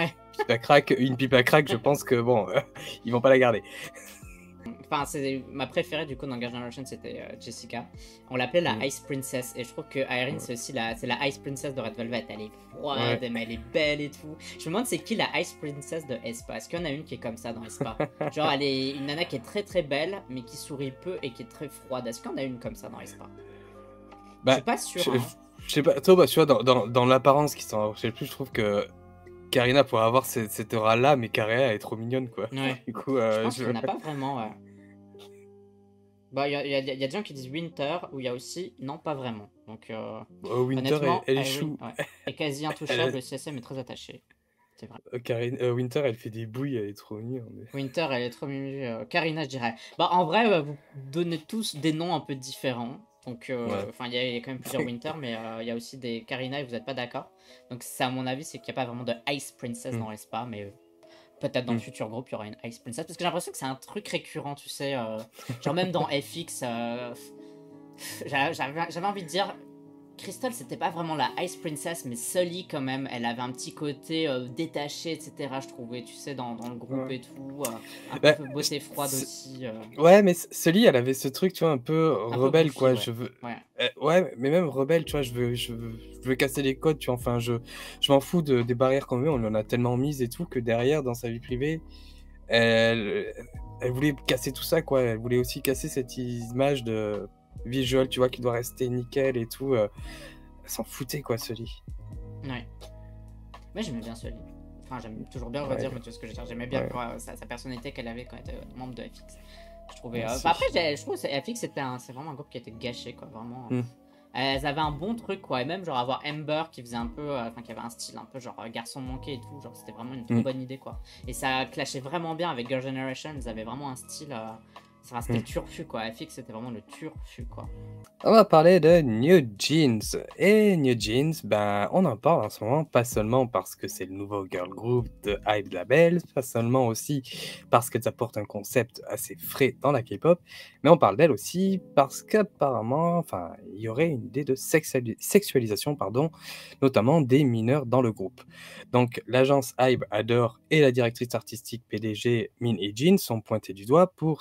une pipe à crack, je pense que bon, ils vont pas la garder. Enfin, c'est ma préférée du coup dans Girls' Generation, c'était Jessica. On l'appelait la Ice Princess et je trouve que Irene c'est aussi la Ice Princess de Red Velvet. Elle est froide, mais elle est belle et tout. Je me demande c'est qui la Ice Princess de aespa. Est-ce qu'il y en a une qui est comme ça dans aespa? Genre elle est une nana qui est très très belle mais qui sourit peu et qui est très froide. Est-ce qu'il y en a une comme ça dans aespa? Je suis pas sûr. Je sais pas, toi, bah, tu vois, dans l'apparence qui s'en rapproche le plus, je trouve que Karina pourrait avoir cette aura-là, mais Karina elle est trop mignonne, quoi. Ouais. Du coup, je pense qu'il n'y en a pas vraiment. Bah, il y a des gens qui disent Winter, où il y a aussi non, pas vraiment. Donc, Winter, honnêtement, elle est Irene, chou. est quasi intouchable. Le CSM est très attaché. C'est vrai. Winter, elle fait des bouilles, elle est trop mignonne. Winter, elle est trop mignonne. Karina, je dirais. Bah, en vrai, vous donnez tous des noms un peu différents. Donc, enfin, il y a quand même plusieurs Winter, mais il y a aussi des Karina et vous n'êtes pas d'accord. Donc, ça, à mon avis, c'est qu'il n'y a pas vraiment de Ice Princess dans l'espace, mais peut-être dans le futur groupe, il y aura une Ice Princess. Parce que j'ai l'impression que c'est un truc récurrent, tu sais. Genre, même dans FX, j'avais envie de dire. Crystal, c'était pas vraiment la Ice Princess, mais Sully, quand même, elle avait un petit côté détaché, etc. Je trouvais, tu sais, dans le groupe et tout. Un peu beauté froide aussi. Ouais, mais Sully, elle avait ce truc, tu vois, un peu rebelle, goofy, quoi. ouais. Je veux. Ouais, mais même rebelle, tu vois, je veux casser les codes, tu vois. Enfin, je m'en fous des barrières qu'on met, on en a tellement mises et tout, que derrière, dans sa vie privée, elle voulait casser tout ça, quoi. Elle voulait aussi casser cette image de visual, tu vois, qui doit rester nickel et tout. Elle s'en foutait, quoi, Sully. Ouais. Mais j'aimais bien Sully. Enfin, j'aime toujours bien redire, mais tu vois ce que je veux dire. J'aimais bien sa personnalité qu'elle avait quand elle était membre de FX. Je trouvais. Après, je trouve que FX, c'est vraiment un groupe qui a été gâché, quoi. Vraiment. Elles avaient un bon truc, quoi. Et même, genre, avoir Amber qui faisait un peu. Enfin, qui avait un style un peu, genre, garçon manqué et tout. Genre, c'était vraiment une trop bonne idée, quoi. Et ça clashait vraiment bien avec Girls' Generation. Ils avaient vraiment un style. C'était le turfu, quoi. FX, c'était vraiment le turfu, quoi. On va parler de New Jeans. Et New Jeans, ben, on en parle en ce moment, pas seulement parce que c'est le nouveau girl group de Hybe Label, pas seulement aussi parce qu'elles apportent un concept assez frais dans la K-pop, mais on parle d'elles aussi parce qu'apparemment, enfin, il y aurait une idée de sexualisation, notamment des mineurs dans le groupe. Donc, l'agence Hybe Adore et la directrice artistique PDG Min et Jean sont pointés du doigt pour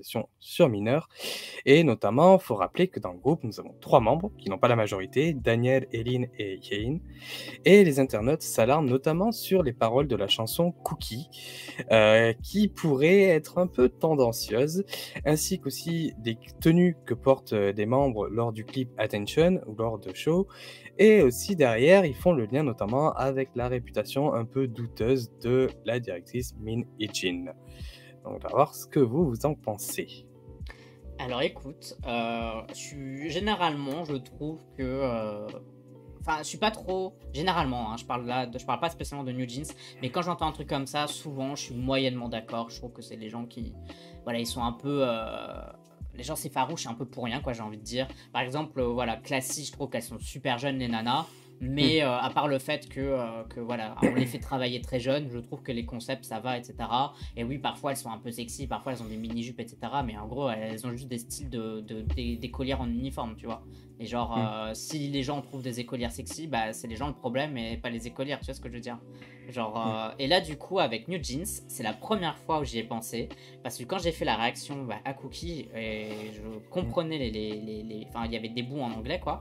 agression sur mineurs. Et notamment, il faut rappeler que dans le groupe, nous avons 3 membres qui n'ont pas la majorité, Daniel, Eileen et Yein. Et les internautes s'alarment notamment sur les paroles de la chanson Cookie, qui pourraient être un peu tendancieuses, ainsi qu'aussi des tenues que portent des membres lors du clip Attention ou lors de shows. Et aussi derrière, ils font le lien notamment avec la réputation un peu douteuse de la directrice Min Hee-jin. Donc on va voir ce que vous en pensez. Alors écoute, généralement, je trouve que. Enfin, je suis pas trop. Généralement, hein, je parle pas spécialement de New Jeans, mais quand j'entends un truc comme ça, souvent, je suis moyennement d'accord. Je trouve que c'est les gens qui. Voilà, ils sont un peu. Les gens s'effarouchent un peu pour rien, quoi, j'ai envie de dire. Par exemple, voilà, Classy, je trouve qu'elles sont super jeunes, les nanas. Mais à part le fait que voilà, on les fait travailler très jeunes, je trouve que les concepts ça va, etc. Et oui, parfois elles sont un peu sexy, parfois elles ont des mini-jupes, etc. Mais en gros, elles ont juste des styles d'écolières en uniforme, tu vois. Et genre, si les gens trouvent des écolières sexy, bah c'est les gens le problème et pas les écolières, tu vois ce que je veux dire. Genre, et là, du coup, avec New Jeans, c'est la première fois où j'y ai pensé. Parce que quand j'ai fait la réaction à Cookie, et je comprenais Enfin, il y avait des bouts en anglais, quoi.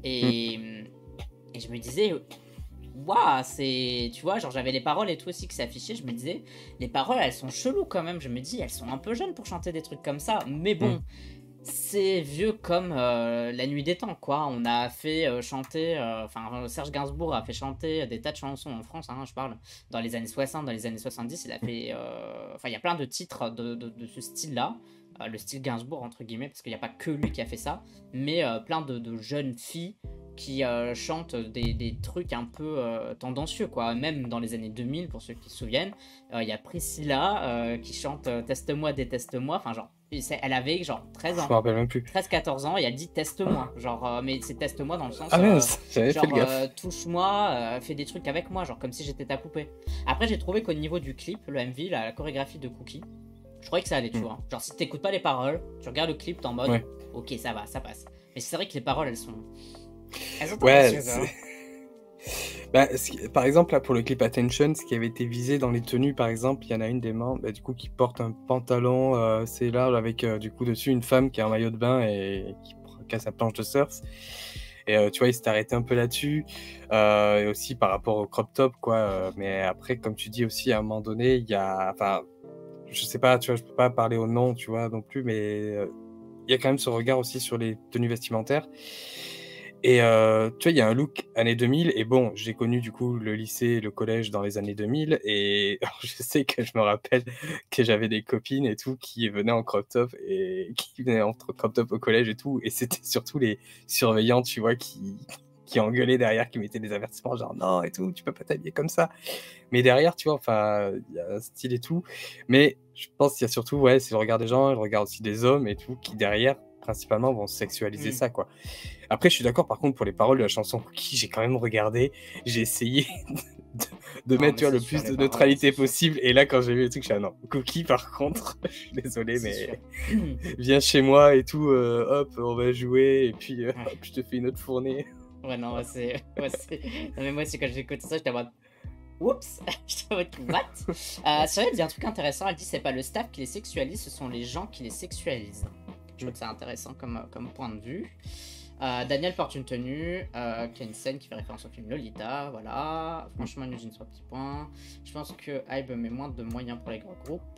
Et je me disais, waouh, c'est. Tu vois, genre j'avais les paroles et tout aussi qui s'affichaient. Je me disais, les paroles elles sont cheloues quand même. Je me dis, elles sont un peu jeunes pour chanter des trucs comme ça. Mais bon, c'est vieux comme La Nuit des Temps, quoi. On a fait chanter. Enfin, Serge Gainsbourg a fait chanter des tas de chansons en France, hein, je parle. Dans les années 60, dans les années 70, il a fait. Enfin, il y a plein de titres de ce style-là. Le style Gainsbourg, entre guillemets, parce qu'il n'y a pas que lui qui a fait ça. Mais plein de jeunes filles qui chantent des trucs un peu tendancieux, quoi. Même dans les années 2000, pour ceux qui se souviennent, il y a Priscilla qui chante Teste-moi, déteste-moi. Enfin, genre, elle avait genre 13 Je ans. me rappelle même plus. 13-14 ans et elle dit teste-moi. Genre, mais c'est teste-moi dans le sens. Ah mince, j'avais fait le gaffe. Touche-moi, fais des trucs avec moi, genre comme si j'étais ta poupée. Après, j'ai trouvé qu'au niveau du clip, le MV, la chorégraphie de Cookie, je croyais que ça allait, tu vois. Genre, si t'écoutes pas les paroles, tu regardes le clip, t'es en mode, ok, ça va, ça passe. Mais c'est vrai que les paroles, elles sont. Elles sont tendancieuses, hein. Bah, par exemple, là, pour le clip Attention, ce qui avait été visé dans les tenues, par exemple, il y en a une des membres du coup, qui porte un pantalon assez large avec du coup dessus une femme qui a un maillot de bain et qui casse sa planche de surf. Et tu vois, il s'est arrêté un peu là-dessus. Et aussi par rapport au crop top, quoi. Mais après, comme tu dis aussi, à un moment donné, il y a. Enfin, je sais pas, tu vois, je peux pas parler au nom, tu vois, non plus, mais il y a quand même ce regard aussi sur les tenues vestimentaires. Et tu vois, il y a un look années 2000 et bon, j'ai connu du coup le lycée, le collège dans les années 2000 et je sais que je me rappelle que j'avais des copines et tout qui venaient en crop top et qui venaient en crop top au collège et tout et c'était surtout les surveillants, tu vois, qui engueulaient derrière, qui mettaient des avertissements genre non et tout, tu peux pas t'habiller comme ça. Mais derrière, tu vois, enfin, il y a un style et tout. Mais je pense qu'il y a surtout, ouais, c'est le regard des gens, le regard aussi des hommes et tout, qui derrière, principalement, vont sexualiser ça, quoi. Après, je suis d'accord, par contre, pour les paroles de la chanson Cookie, j'ai quand même regardé, j'ai essayé de mettre, tu vois, le plus de neutralité possible. Et là, quand j'ai vu le truc, je suis non, Cookie, par contre, je suis désolé, mais viens chez moi et tout, hop, on va jouer, et puis hop, je te fais une autre fournée. Ouais, non, c'est. Non, mais moi aussi, quand j'ai écouté ça, j'étais en mode. Oups, j'étais en mode what? Cyril dit un truc intéressant, elle dit c'est pas le staff qui les sexualise, ce sont les gens qui les sexualisent. Je trouve que c'est intéressant comme point de vue. Daniel porte une tenue, qui a une scène qui fait référence au film Lolita, voilà. Franchement, New Jeans 3 petits points. Je pense que Hybe met moins de moyens pour les gros groupes.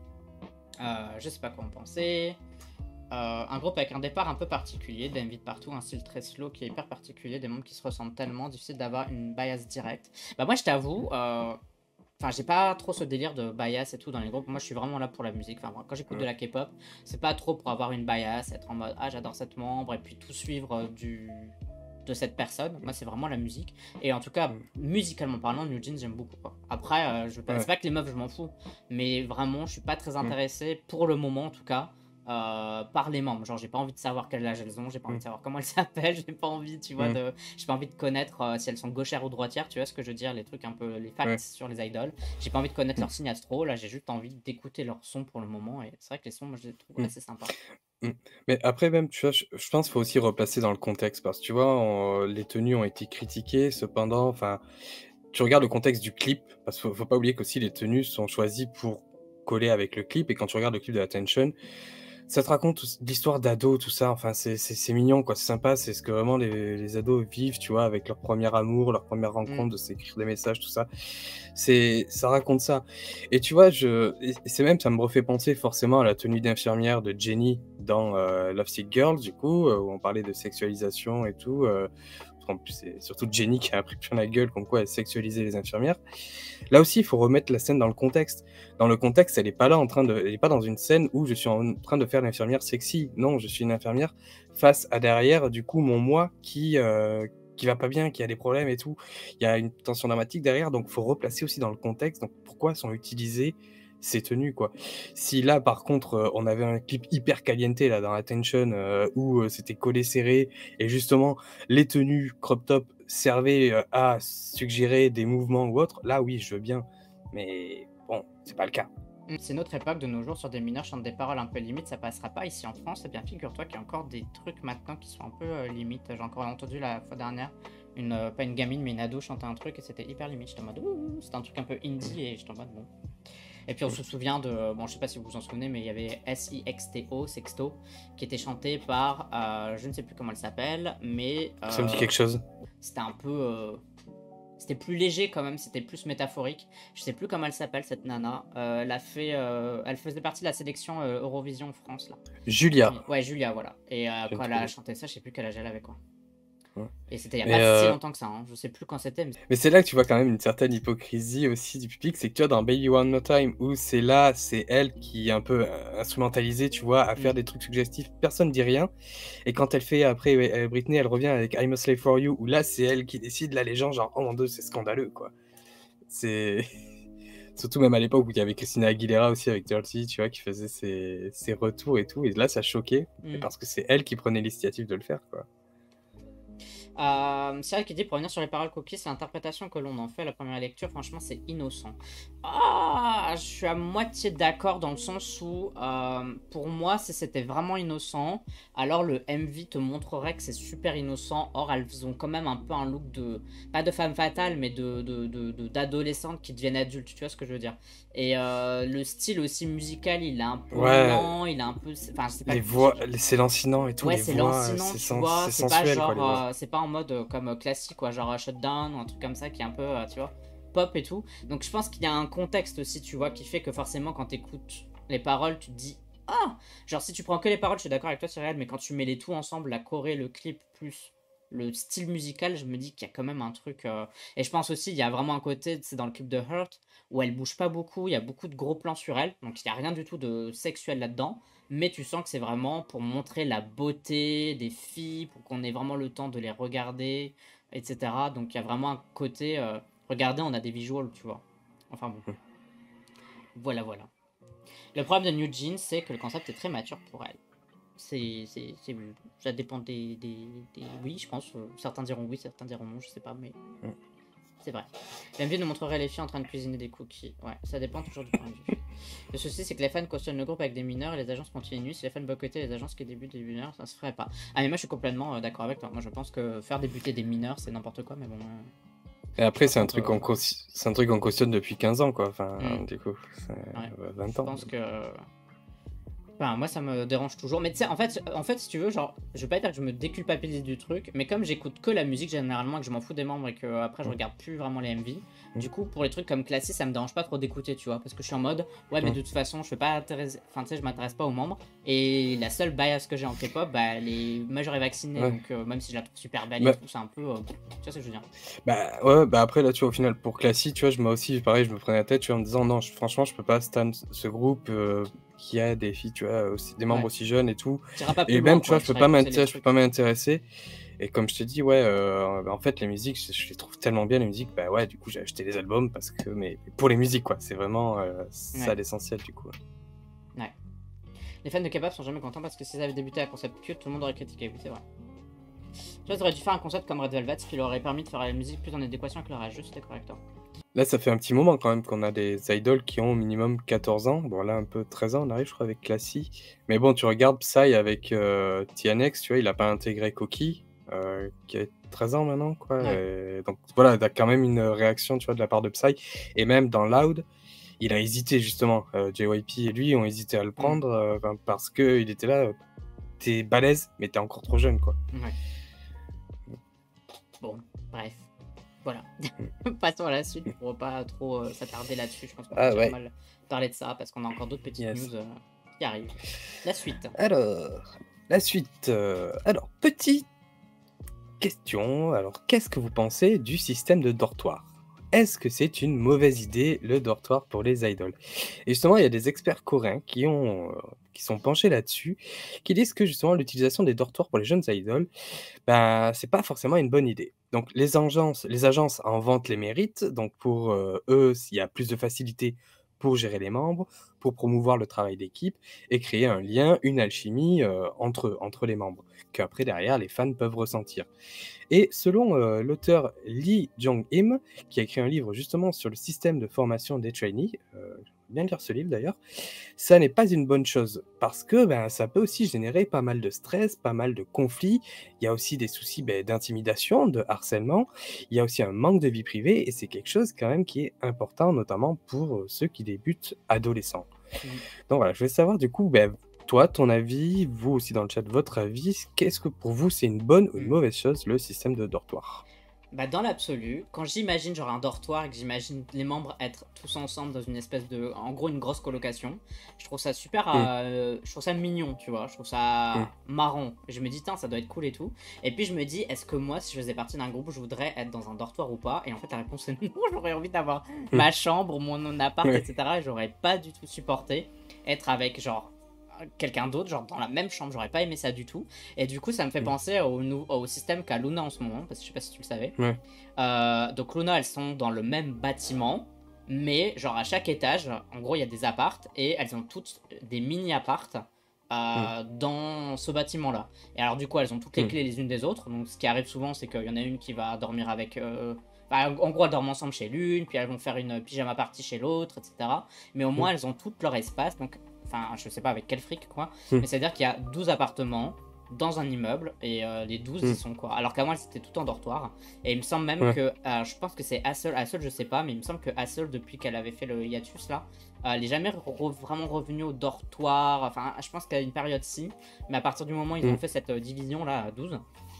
Je sais pas quoi en penser. Un groupe avec un départ un peu particulier, des MV de partout, un style très slow qui est hyper particulier, des membres qui se ressemblent tellement, difficile d'avoir une bias directe. Bah moi je t'avoue, enfin j'ai pas trop ce délire de bias et tout dans les groupes, moi je suis vraiment là pour la musique, enfin quand j'écoute de la K-pop, c'est pas trop pour avoir une bias, être en mode ah j'adore cette membre et puis tout suivre de cette personne, moi c'est vraiment la musique, et en tout cas musicalement parlant New Jeans j'aime beaucoup quoi. Après c'est pas que les meufs je m'en fous, mais vraiment je suis pas très intéressé pour le moment en tout cas par les membres, genre j'ai pas envie de savoir quel âge elles ont, j'ai pas envie de savoir comment elles s'appellent, j'ai pas envie, tu vois, j'ai pas envie de connaître si elles sont gauchères ou droitières, tu vois ce que je veux dire, les trucs un peu, les facts sur les idoles, j'ai pas envie de connaître leur signe astro, là j'ai juste envie d'écouter leurs sons pour le moment, et c'est vrai que les sons moi je les trouve assez sympas. Mais après même, tu vois, je pense qu'il faut aussi replacer dans le contexte, parce que tu vois, les tenues ont été critiquées, cependant, enfin, tu regardes le contexte du clip, parce qu'il faut pas oublier qu'aussi les tenues sont choisies pour coller avec le clip, et quand tu regardes le clip de Attention, Ça te raconte l'histoire d'ados, tout ça. Enfin, c'est mignon, quoi. C'est sympa. C'est ce que vraiment les ados vivent, tu vois, avec leur premier amour, leur première Mm. rencontre, de s'écrire des messages, tout ça. Ça raconte ça. Et tu vois, et c'est même, ça me refait penser forcément à la tenue d'infirmière de Jenny dans Love Sick Girls, du coup, où on parlait de sexualisation et tout. En plus, c'est surtout Jenny qui a pris plein la gueule, comme quoi elle sexualisait les infirmières. Là aussi, il faut remettre la scène dans le contexte. Dans le contexte, elle n'est pas là elle est pas dans une scène où je suis en train de faire l'infirmière sexy. Non, je suis une infirmière face à derrière, du coup, mon moi qui va pas bien, qui a des problèmes et tout. Il y a une tension dramatique derrière, donc il faut replacer aussi dans le contexte. Donc pourquoi sont utilisées ces tenues, quoi. Si là, par contre, on avait un clip hyper caliente là dans Attention où c'était collé serré et justement les tenues crop top servaient à suggérer des mouvements ou autre, là oui, je veux bien. Mais bon, c'est pas le cas. C'est notre époque de nos jours, sur des mineurs chantent des paroles un peu limites, ça passera pas ici en France. Et bien figure-toi qu'il y a encore des trucs maintenant qui sont un peu limites. J'ai encore entendu la fois dernière, pas une gamine mais une ado chanter un truc et c'était hyper limite. J'étais en mode ouh, c'était un truc un peu indie et j'étais en mode bon. Et puis on se souvient de, bon je sais pas si vous vous en souvenez, mais il y avait SIXTO, Sexto, qui était chanté par, je ne sais plus comment elle s'appelle, mais... Ça me dit quelque chose. C'était un peu... c'était plus léger quand même, c'était plus métaphorique. Je sais plus comment elle s'appelle cette nana. Elle faisait partie de la sélection Eurovision France là. Julia. Ouais, Julia, voilà. Et Je quand elle trouve. a chanté ça, je sais plus quel âge elle avait quoi. Ouais. Et c'était il y a Mais, pas si longtemps que ça, hein. Je sais plus quand c'était. mais c'est là que tu vois quand même une certaine hypocrisie aussi du public, c'est que tu vois dans Baby One More Time, où c'est elle qui est un peu instrumentalisée, tu vois, à faire des trucs suggestifs, personne dit rien. Et quand elle fait après Britney, elle revient avec I'm a Slave for You, où là c'est elle qui décide, là les gens genre oh mon dieu c'est scandaleux quoi. C'est surtout même à l'époque où il y avait Christina Aguilera aussi avec Dirty, tu vois, qui faisait ses retours et tout, et là ça choquait, parce que c'est elle qui prenait l'initiative de le faire quoi. C'est vrai qu'il dit, pour revenir sur les paroles cookies, c'est l'interprétation que l'on en fait à la première lecture, franchement c'est innocent. Je suis à moitié d'accord dans le sens où pour moi si c'était vraiment innocent, alors le MV te montrerait que c'est super innocent. Or elles ont quand même un peu un look de, pas de femme fatale, mais d'adolescente qui deviennent adultes, tu vois ce que je veux dire. Et le style aussi musical, il est un peu lent, il est un peu, enfin c'est pas les voix, c'est lancinant et tout, ouais, les c'est voix, lancinant, tu vois, c'est c'est pas sensuel quoi, les genre, voix. c'est pas en mode comme classique, quoi, genre Shutdown ou un truc comme ça qui est un peu, tu vois, pop et tout. Donc je pense qu'il y a un contexte aussi, tu vois, qui fait que forcément quand t'écoutes les paroles, tu te dis, ah, genre si tu prends que les paroles, je suis d'accord avec toi, Cyril, mais quand tu mets les tout ensemble, la choré, le clip, plus le style musical, je me dis qu'il y a quand même un truc. Et je pense aussi, il y a vraiment un côté, c'est dans le clip de Hurt, où elle bouge pas beaucoup, il y a beaucoup de gros plans sur elle, donc il y a rien du tout de sexuel là-dedans. Mais tu sens que c'est vraiment pour montrer la beauté des filles, pour qu'on ait vraiment le temps de les regarder, etc. Donc il y a vraiment un côté, regardez, on a des visuals, tu vois. Enfin bon. Voilà, voilà. Le problème de New Jeans, c'est que le concept est très mature pour elle. Ça dépend oui, je pense. Certains diront oui, certains diront non, je sais pas, mais c'est vrai. L'MV nous montrerait les filles en train de cuisiner des cookies. Ouais, ça dépend toujours du point de vue. Le souci, c'est que les fans cautionnent le groupe avec des mineurs et les agences continuent. Si les fans boycottaient les agences qui débutent des mineurs, ça se ferait pas. Ah, mais moi, je suis complètement d'accord avec toi. Moi, je pense que faire débuter des mineurs, c'est n'importe quoi, mais bon. Et après, c'est un truc qu'on cautionne depuis 15 ans, quoi. Enfin, du coup, ouais. 20 ans. Je pense que... Enfin, moi, ça me dérange toujours. Mais tu sais, en fait, si tu veux, genre, je vais pas dire que je me déculpabilise du truc, mais comme j'écoute que la musique généralement, que je m'en fous des membres et que après je regarde plus vraiment les MV, du coup, pour les trucs comme classique, ça me dérange pas trop d'écouter, tu vois, parce que je suis en mode, ouais, mais de toute façon, je fais pas intéresser, enfin, tu sais, je m'intéresse pas aux membres, et la seule bias que j'ai en K-pop, bah, elle est majeure et vaccinée, donc même si je la trouve super belle et tout, c'est un peu, tu vois ce que je veux dire. Bah ouais, bah après là, tu vois, au final, pour classique, tu vois, moi aussi, pareil, je me prenais la tête, tu vois, en me disant, non, franchement, je peux pas stan ce groupe qui a des filles, tu vois, aussi, des membres aussi jeunes et tout. Et même, tu vois, je peux pas m'intéresser. Et comme je te dis, ouais, en fait, les musiques, je les trouve tellement bien, les musiques, bah ouais, du coup, j'ai acheté les albums parce que, mais pour les musiques, quoi, c'est vraiment ça l'essentiel, du coup. Ouais. Les fans de K-pop sont jamais contents parce que si ça avait débuté à concept cute, tout le monde aurait critiqué, oui, c'est vrai. Tu vois, ils auraient dû faire un concept comme Red Velvet, ce qui leur aurait permis de faire la musique plus en adéquation avec leur âge, c'était correct. Là, ça fait un petit moment quand même qu'on a des idoles qui ont au minimum 14 ans. Bon, là, un peu 13 ans, on arrive, je crois, avec Classy. Mais bon, tu regardes Psy avec TNX, tu vois, il a pas intégré Koki, qui a 13 ans maintenant, quoi. Ouais. Donc voilà, t'as quand même une réaction, tu vois, de la part de Psy. Et même dans Loud, il a hésité justement. JYP et lui ont hésité à le prendre parce qu'il était là. T'es balèze, mais t'es encore trop jeune, quoi. Ouais. Bon, bref. Voilà. Passons à la suite pour pas trop s'attarder là-dessus. Je pense qu'on peut pas mal parler de ça parce qu'on a encore d'autres petites news qui arrivent. La suite. Alors, la suite. Alors, petite question. Alors, qu'est-ce que vous pensez du système de dortoir? Est-ce que c'est une mauvaise idée, le dortoir pour les idoles? Et justement, il y a des experts coréens qui sont penchés là-dessus, qui disent que justement l'utilisation des dortoirs pour les jeunes idoles, ben, c'est pas forcément une bonne idée. Donc les agences en vantent les mérites, donc pour eux, il y a plus de facilité pour gérer les membres, pour promouvoir le travail d'équipe et créer un lien, une alchimie entre les membres, qu'après derrière les fans peuvent ressentir. Et selon l'auteur Lee Jong-im, qui a écrit un livre justement sur le système de formation des trainees, bien lire ce livre d'ailleurs, ça n'est pas une bonne chose parce que ben, ça peut aussi générer pas mal de stress, pas mal de conflits. Il y a aussi des soucis d'intimidation, de harcèlement. Il y a aussi un manque de vie privée et c'est quelque chose quand même qui est important, notamment pour ceux qui débutent adolescents. Donc voilà, je voulais savoir du coup, ben, toi, ton avis, vous aussi dans le chat, votre avis, qu'est-ce que pour vous c'est une bonne ou une mauvaise chose, le système de dortoir? Bah dans l'absolu, quand j'imagine genre un dortoir et que j'imagine les membres être tous ensemble dans une espèce de, en gros une grosse colocation, je trouve ça super, je trouve ça mignon, tu vois, je trouve ça marrant. Je me dis, tiens, ça doit être cool et tout. Et puis je me dis, est-ce que moi, si je faisais partie d'un groupe, je voudrais être dans un dortoir ou pas? Et en fait, la réponse est non, j'aurais envie d'avoir ma chambre, mon appart, etc. Et j'aurais pas du tout supporté être avec genre quelqu'un d'autre, genre dans la même chambre, j'aurais pas aimé ça du tout. Et du coup, ça me fait penser au système qu'a Luna en ce moment, parce que je sais pas si tu le savais. Donc Luna, elles sont dans le même bâtiment, mais genre à chaque étage, en gros, il y a des appartes, et elles ont toutes des mini-appartes dans ce bâtiment-là. Et alors du coup, elles ont toutes les clés les unes des autres, donc ce qui arrive souvent, c'est qu'il y en a une qui va dormir avec... en gros, elles dorment ensemble chez l'une, puis elles vont faire une pyjama party chez l'autre, etc. Mais au moins, elles ont tout leur espace, donc... Enfin, je sais pas avec quel fric, quoi. Mais c'est-à-dire qu'il y a 12 appartements dans un immeuble, et les 12, ils sont quoi. Alors qu'avant, elles étaient toutes en dortoir. Et il me semble même que... je pense que c'est Hassel, je sais pas, mais il me semble que Hassel, depuis qu'elle avait fait le hiatus, là, elle est jamais vraiment revenue au dortoir. Enfin, je pense qu'à une période, si. Mais à partir du moment où ils ont fait cette division-là à 12...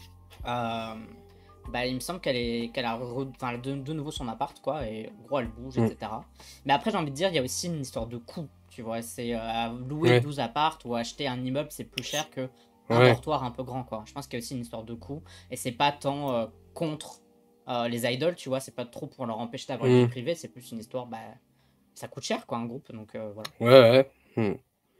bah, il me semble qu'elle a de nouveau son appart, quoi, et en gros elle bouge, etc. Mais après, j'ai envie de dire, il y a aussi une histoire de coût, tu vois. C'est louer 12 apparts ou acheter un immeuble, c'est plus cher que un dortoir un peu grand, quoi. Je pense qu'il y a aussi une histoire de coût, et c'est pas tant contre les idoles, tu vois, c'est pas trop pour leur empêcher d'avoir une vie privée, c'est plus une histoire, bah, ça coûte cher, quoi, un groupe, donc voilà. Ouais,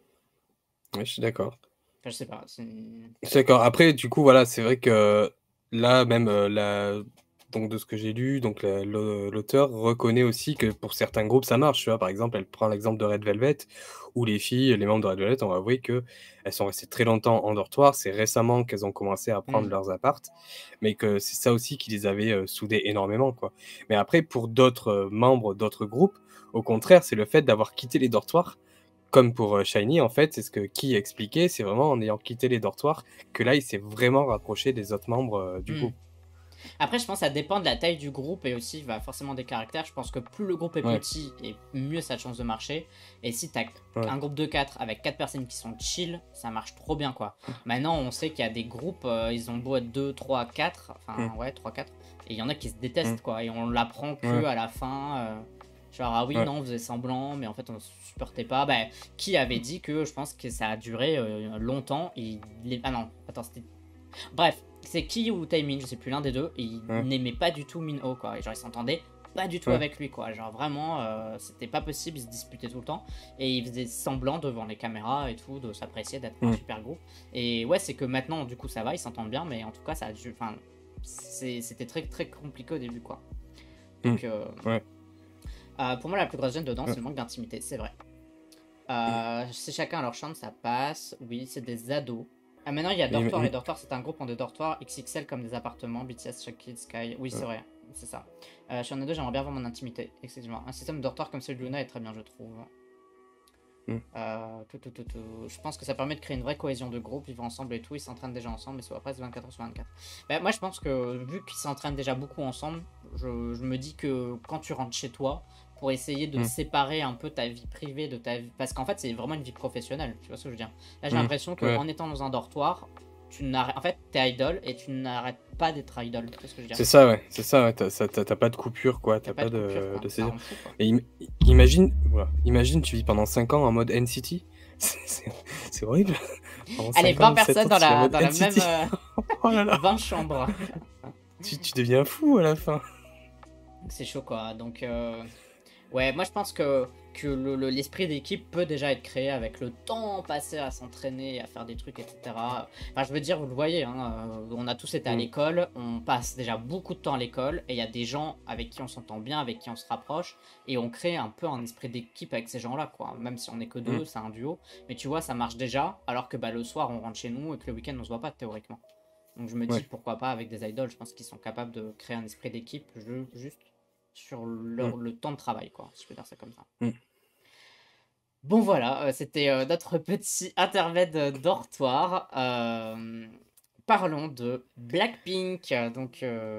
je suis d'accord. Enfin, je sais pas. D'accord. Après, du coup, voilà, c'est vrai que là, même donc de ce que j'ai lu, donc l'auteur reconnaît aussi que pour certains groupes, ça marche. Tu vois, par exemple, elle prend l'exemple de Red Velvet, où les filles, les membres de Red Velvet, on va avouer qu'elles sont restées très longtemps en dortoir. C'est récemment qu'elles ont commencé à prendre leurs appartes, mais que c'est ça aussi qui les avait soudées énormément, quoi. Mais après, pour d'autres membres d'autres groupes, au contraire, c'est le fait d'avoir quitté les dortoirs. Comme pour Shiny, en fait, c'est ce que Ki expliquait, c'est vraiment en ayant quitté les dortoirs que là, il s'est vraiment rapproché des autres membres du groupe. Après, je pense que ça dépend de la taille du groupe et aussi forcément des caractères. Je pense que plus le groupe est petit, et mieux ça a de chance de marcher. Et si t'as un groupe de 4 avec 4 personnes qui sont chill, ça marche trop bien, quoi. Maintenant, on sait qu'il y a des groupes, ils ont beau être 2, 3, 4, enfin ouais, 3, 4, et il y en a qui se détestent, quoi. Et on l'apprend que à la fin... Genre, ah oui, non, on faisait semblant, mais en fait, on ne supportait pas. Bah, qui avait dit que je pense que ça a duré longtemps. Ah non, attends, c'était. Bref, c'est Ki ou Taemin, je sais plus, l'un des deux. Et il n'aimait pas du tout Minho, quoi. Et genre, il s'entendait pas du tout avec lui, quoi. Genre, vraiment, c'était pas possible, ils se disputaient tout le temps. Et ils faisaient semblant devant les caméras et tout, de s'apprécier, d'être un super groupe. Et ouais, c'est que maintenant, du coup, ça va, ils s'entendent bien, mais en tout cas, ça a dû. Enfin, c'était très, très compliqué au début, quoi. Donc, pour moi, la plus grosse gêne dedans, c'est le manque d'intimité, c'est vrai. C'est chacun à leur chambre, ça passe. Oui, c'est des ados. Ah, maintenant, il y a Dortoir, et Dortoir, c'est un groupe en deux dortoirs XXL comme des appartements, BTS, Chuck Kids, Sky. Oui, c'est vrai, c'est ça. Je suis en ado, j'aimerais bien avoir mon intimité. Excusez-moi. Un système de dortoir comme celui de Luna est très bien, je trouve. Je pense que ça permet de créer une vraie cohésion de groupe, vivre ensemble et tout. Ils s'entraînent déjà ensemble, mais soit presque 24 h sur 24. Bah, moi, je pense que vu qu'ils s'entraînent déjà beaucoup ensemble, je me dis que quand tu rentres chez toi, pour essayer de séparer un peu ta vie privée de ta vie. Parce qu'en fait, c'est vraiment une vie professionnelle, tu vois ce que je veux dire. Là, j'ai l'impression qu'en étant dans un dortoir, en fait, t'es idol et tu n'arrêtes pas d'être idol, tu vois ce que je veux dire. C'est ça, ouais, t'as pas de coupure, quoi, t'as pas de césure. Et imagine, tu vis pendant 5 ans en mode NCT, c'est horrible. Allez, 20 personnes dans la même oh là là. 20 chambres. Tu deviens fou à la fin. C'est chaud, quoi. Donc, ouais, moi je pense que l'esprit d'équipe peut déjà être créé avec le temps passé à s'entraîner, à faire des trucs, etc. Enfin, je veux dire, vous le voyez, hein, on a tous été à l'école, on passe déjà beaucoup de temps à l'école, et il y a des gens avec qui on s'entend bien, avec qui on se rapproche, et on crée un peu un esprit d'équipe avec ces gens-là, quoi. Même si on n'est que deux, c'est un duo, mais tu vois, ça marche déjà, alors que le soir, on rentre chez nous, et que le week-end, on se voit pas, théoriquement. Donc je me dis, pourquoi pas avec des idoles, je pense qu'ils sont capables de créer un esprit d'équipe juste sur le temps de travail, quoi, si je peux dire ça comme ça. Bon voilà, c'était notre petit intermède dortoir. Parlons de Blackpink. Donc,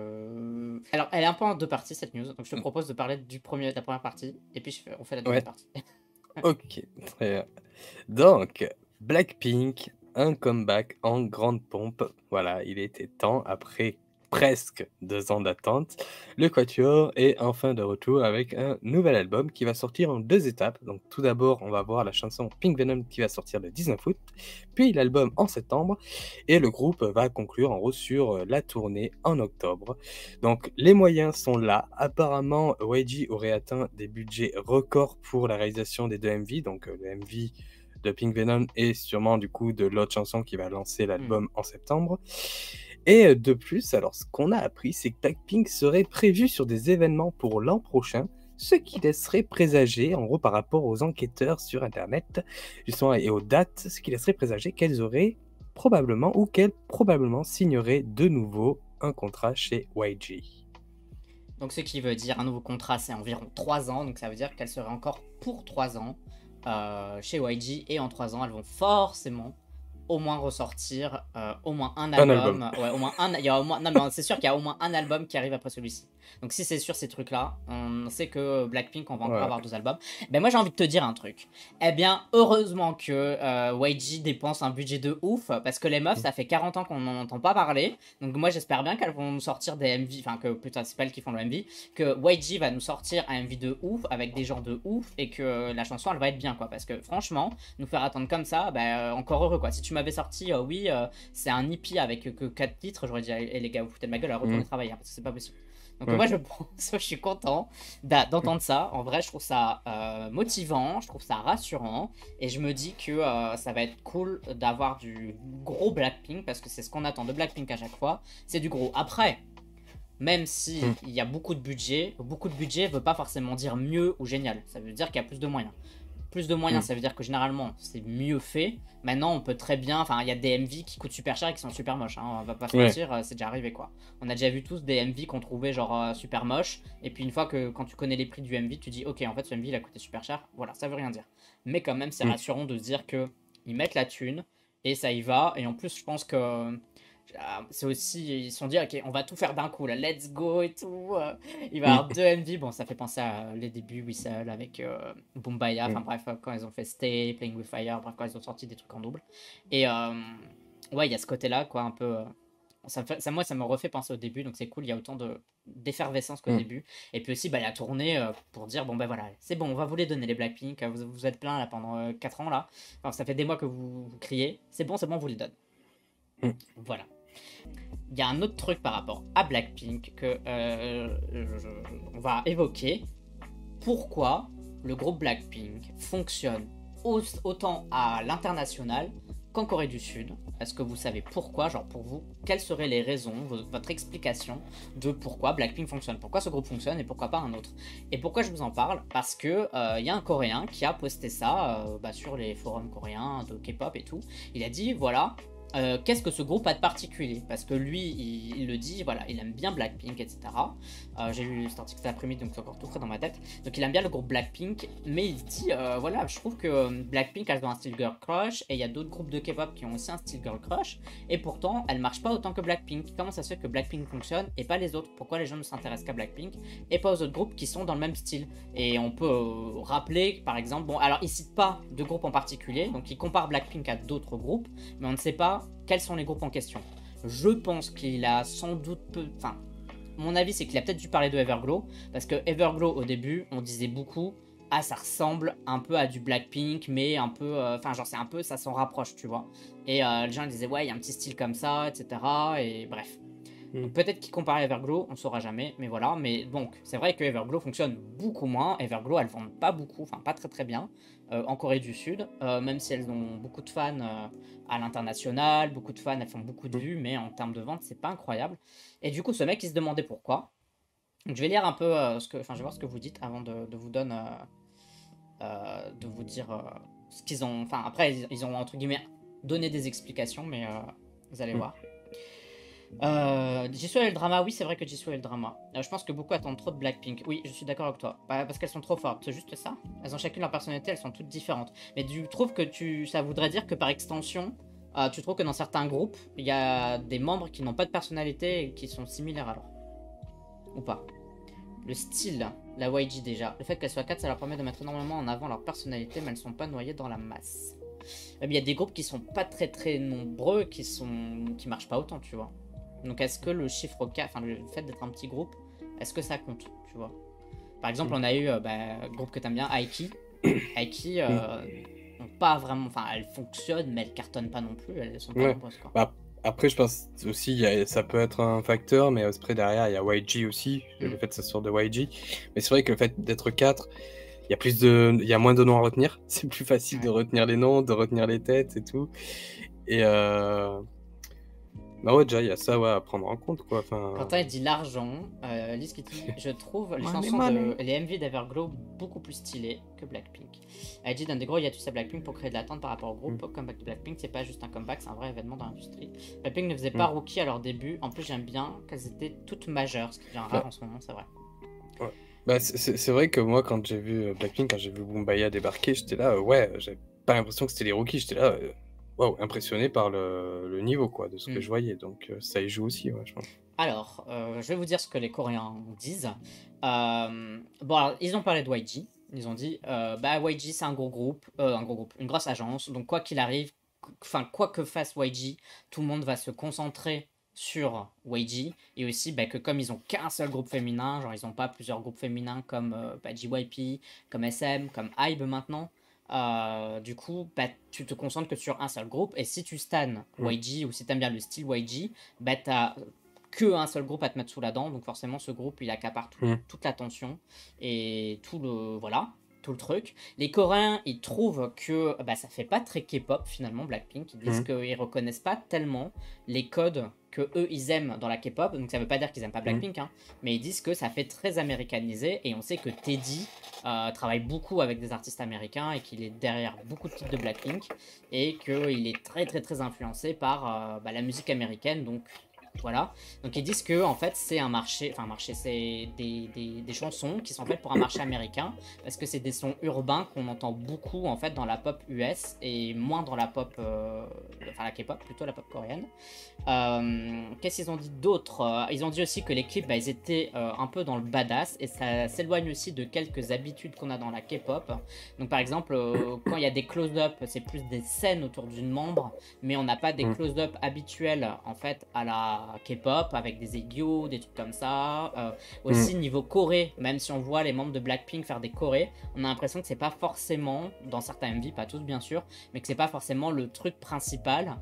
alors, elle est un peu en deux parties cette news, donc je te propose de parler de la première partie, et puis on fait la deuxième partie. Ok, très bien. Donc, Blackpink, un comeback en grande pompe. Voilà, il était temps après presque 2 ans d'attente. Le Quatuor est enfin de retour avec un nouvel album qui va sortir en 2 étapes. Donc tout d'abord, on va voir la chanson Pink Venom qui va sortir le 19 août, puis l'album en septembre, et le groupe va conclure en gros sur la tournée en octobre. Donc les moyens sont là. Apparemment, YG aurait atteint des budgets records pour la réalisation des 2 MV, donc le MV de Pink Venom et sûrement du coup de l'autre chanson qui va lancer l'album en septembre. Et de plus, alors ce qu'on a appris, c'est que Blackpink serait prévu sur des événements pour l'an prochain, ce qui laisserait présager, en gros par rapport aux enquêteurs sur Internet, justement, et aux dates, ce qui laisserait présager qu'elles auraient probablement, ou qu'elles probablement signeraient de nouveau un contrat chez YG. Donc ce qui veut dire un nouveau contrat, c'est environ 3 ans, donc ça veut dire qu'elles seraient encore pour 3 ans chez YG, et en 3 ans, elles vont forcément au moins ressortir au moins un album. Ouais, au moins il y a au moins, non mais c'est sûr qu'il y a au moins un album qui arrive après celui-ci. Donc si c'est sur ces trucs-là, on sait que Blackpink, on va encore avoir 2 albums. Ben moi j'ai envie de te dire un truc. Eh bien, heureusement que YG dépense un budget de ouf, parce que les meufs, ça fait 40 ans qu'on n'en entend pas parler. Donc moi j'espère bien qu'elles vont nous sortir des MV, enfin que putain c'est pas elles qui font le MV, que YG va nous sortir un MV de ouf, avec des gens de ouf, et que la chanson elle va être bien, quoi. Parce que franchement, nous faire attendre comme ça, encore heureux, quoi. Si tu m'avais sorti, c'est un hippie avec que 4 titres, j'aurais dit, les gars, vous foutez de ma gueule, à retourner travailler, hein, parce que c'est pas possible. Donc moi je suis content d'entendre ça. En vrai je trouve ça motivant, je trouve ça rassurant, et je me dis que ça va être cool d'avoir du gros Blackpink, parce que c'est ce qu'on attend de Blackpink à chaque fois, c'est du gros. Après, même si il y a beaucoup de budget veut pas forcément dire mieux ou génial, ça veut dire qu'il y a plus de moyens. Plus de moyens, ça veut dire que généralement c'est mieux fait. Maintenant, on peut très bien. Enfin, il y a des MV qui coûtent super cher et qui sont super moches. Hein, on va pas se mentir, c'est déjà arrivé, quoi. On a déjà vu tous des MV qu'on trouvait genre super moches. Et puis une fois que quand tu connais les prix du MV, tu dis ok, en fait ce MV il a coûté super cher. Voilà, ça veut rien dire. Mais quand même, c'est rassurant de se dire que ils mettent la thune et ça y va. Et en plus, je pense que c'est aussi, ils se sont dit ok, on va tout faire d'un coup là, let's go et tout. Il va y avoir 2 MV. Bon, ça fait penser à les débuts Whistle avec Boombayah, enfin bref, quand ils ont fait Stay, Playing with Fire, bref, quand ils ont sorti des trucs en double. Et ouais, il y a ce côté là, quoi, un peu. Moi, ça me refait penser au début, donc c'est cool, il y a autant d'effervescence qu'au début. Et puis aussi la tournée pour dire bon voilà, c'est bon, on va vous les donner les Blackpink, vous êtes plein là pendant 4 ans là, enfin, ça fait des mois que vous criez, c'est bon, on vous les donne. Voilà. Il y a un autre truc par rapport à Blackpink que on va évoquer. Pourquoi le groupe Blackpink fonctionne autant à l'international qu'en Corée du Sud? Est-ce que vous savez pourquoi? Genre pour vous, quelles seraient les raisons, votre explication de pourquoi Blackpink fonctionne? Pourquoi ce groupe fonctionne et pourquoi pas un autre? Et pourquoi je vous en parle? Parce que y a un Coréen qui a posté ça sur les forums coréens de K-pop et tout. Il a dit voilà, qu'est-ce que ce groupe a de particulier? Parce que lui, il le dit, voilà, il aime bien Blackpink, etc. J'ai lu cet article cet après-midi, donc c'est encore tout frais dans ma tête. Donc il aime bien le groupe Blackpink, mais il dit, voilà, je trouve que Blackpink, elles ont un style girl crush, et il y a d'autres groupes de K-pop qui ont aussi un style girl crush, et pourtant, elles marchent pas autant que Blackpink. Comment ça se fait que Blackpink fonctionne et pas les autres? Pourquoi les gens ne s'intéressent qu'à Blackpink et pas aux autres groupes qui sont dans le même style? Et on peut rappeler, par exemple, bon, alors il cite pas de groupe en particulier, donc il compare Blackpink à d'autres groupes, mais on ne sait pas quels sont les groupes en question. Je pense qu'il a sans doute peu... Enfin, mon avis, c'est qu'il a peut-être dû parler de Everglow, parce que Everglow, au début, on disait beaucoup, ah, ça ressemble un peu à du Blackpink, mais un peu... Enfin, genre, c'est un peu, ça s'en rapproche, tu vois. Et les gens disaient, ouais, il y a un petit style comme ça, etc. Et bref. Peut-être qu'il compare à Everglow, on saura jamais, mais voilà. Mais donc, c'est vrai que Everglow fonctionne beaucoup moins. Everglow, elles vendent pas beaucoup, enfin pas très très bien en Corée du Sud, même si elles ont beaucoup de fans à l'international, beaucoup de fans, elles font beaucoup de vues, mais en termes de vente, c'est pas incroyable. Et du coup, ce mec, il se demandait pourquoi. Donc, je vais lire un peu enfin, je vais voir ce que vous dites avant de vous donner, de vous dire ce qu'ils ont. Enfin, après, ils ont entre guillemets donné des explications, mais vous allez voir. Jisoo et le drama, oui, c'est vrai que Jisoo et le drama. Je pense que beaucoup attendent trop de Blackpink. Oui, je suis d'accord avec toi. Parce qu'elles sont trop fortes, c'est juste ça. Elles ont chacune leur personnalité, elles sont toutes différentes. Mais tu trouves que ça voudrait dire que par extension, tu trouves que dans certains groupes, il y a des membres qui n'ont pas de personnalité et qui sont similaires alors? Ou pas? Le style, la YG déjà. Le fait qu'elles soient 4, ça leur permet de mettre énormément en avant leur personnalité, mais elles ne sont pas noyées dans la masse. Il y a des groupes qui sont pas très très nombreux, qui marchent pas autant, tu vois. Donc est-ce que le chiffre 4, enfin le fait d'être un petit groupe, est-ce que ça compte, tu vois? Par exemple, on a eu le groupe que t'aimes bien, Aiki. Aiki, pas vraiment, enfin elles fonctionnent, mais elles cartonnent pas non plus, elles sont pas nombreuses, quoi. Bah, après, je pense aussi, ça peut être un facteur, mais après derrière, il y a YG aussi, le fait que ça sorte de YG. Mais c'est vrai que le fait d'être 4, il y a moins de noms à retenir. C'est plus facile de retenir les noms, de retenir les têtes et tout. Et bah ouais, déjà, il y a ça à prendre en compte, quoi. Enfin... Quentin, il dit l'argent. Lise qui dit, je trouve les chansons les MV d'Everglow beaucoup plus stylées que Blackpink. Elle dit, dans des gros hiatus à Blackpink pour créer de l'attente par rapport au groupe. Comeback de Blackpink, c'est pas juste un comeback, c'est un vrai événement dans l'industrie. Blackpink ne faisait pas rookie à leur début. En plus, j'aime bien qu'elles étaient toutes majeures, ce qui devient rare en ce moment, c'est vrai. Ouais. Bah, c'est vrai que moi, quand j'ai vu Blackpink, quand j'ai vu Boombaya débarquer, j'étais là, j'avais pas l'impression que c'était les rookies, j'étais là, impressionné par le niveau, quoi, de ce que je voyais, donc ça y joue aussi, je pense. Alors, je vais vous dire ce que les Coréens disent. Bon, alors, ils ont parlé de YG, ils ont dit, YG c'est un gros groupe, une grosse agence, donc quoi qu'il arrive, enfin quoi que fasse YG, tout le monde va se concentrer sur YG, et aussi que comme ils ont qu'un seul groupe féminin, genre ils ont pas plusieurs groupes féminins comme JYP, comme SM, comme HYBE maintenant, du coup tu te concentres que sur un seul groupe, et si tu stan YG ou si t'aimes bien le style YG, t'as que un seul groupe à te mettre sous la dent, donc forcément ce groupe il accapare toute l'attention et tout le truc. Les Coréens, ils trouvent que ça fait pas très K-pop finalement, Blackpink. Ils disent qu'ils reconnaissent pas tellement les codes que eux ils aiment dans la K-pop. Donc ça veut pas dire qu'ils aiment pas Blackpink, mais ils disent que ça fait très américanisé. Et on sait que Teddy travaille beaucoup avec des artistes américains et qu'il est derrière beaucoup de titres de Blackpink et qu'il est très très très influencé par la musique américaine. Donc voilà, donc ils disent que en fait c'est un marché, c'est des chansons qui sont faites pour un marché américain parce que c'est des sons urbains qu'on entend beaucoup en fait dans la pop US et moins dans la pop, la K-pop, plutôt la pop coréenne. Qu'est-ce qu'ils ont dit d'autre? Ils ont dit aussi que les clips ils étaient un peu dans le badass et ça s'éloigne aussi de quelques habitudes qu'on a dans la K-pop. Donc par exemple quand il y a des close-up, c'est plus des scènes autour d'une membre, mais on n'a pas des close-up habituels en fait à la K-pop avec des aiguilles, des trucs comme ça. Aussi niveau choré, même si on voit les membres de Blackpink faire des chorés, on a l'impression que c'est pas forcément, dans certains MV, pas tous bien sûr, mais que c'est pas forcément le truc principal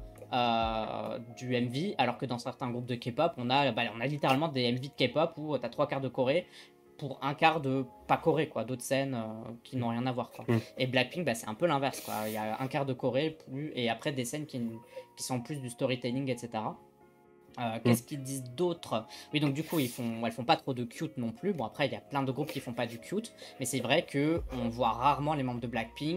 du MV, alors que dans certains groupes de K-pop, on a littéralement des MV de K-pop où t'as 3 quarts de choré pour un quart de pas choré, quoi, d'autres scènes qui n'ont rien à voir, quoi. Et Blackpink, c'est un peu l'inverse, quoi. Il y a un quart de choré et après des scènes qui sont plus du storytelling, etc. Qu'est-ce qu'ils disent d'autre? Oui, donc du coup, elles font pas trop de cute non plus. Bon, après, il y a plein de groupes qui font pas du cute, mais c'est vrai que on voit rarement les membres de Blackpink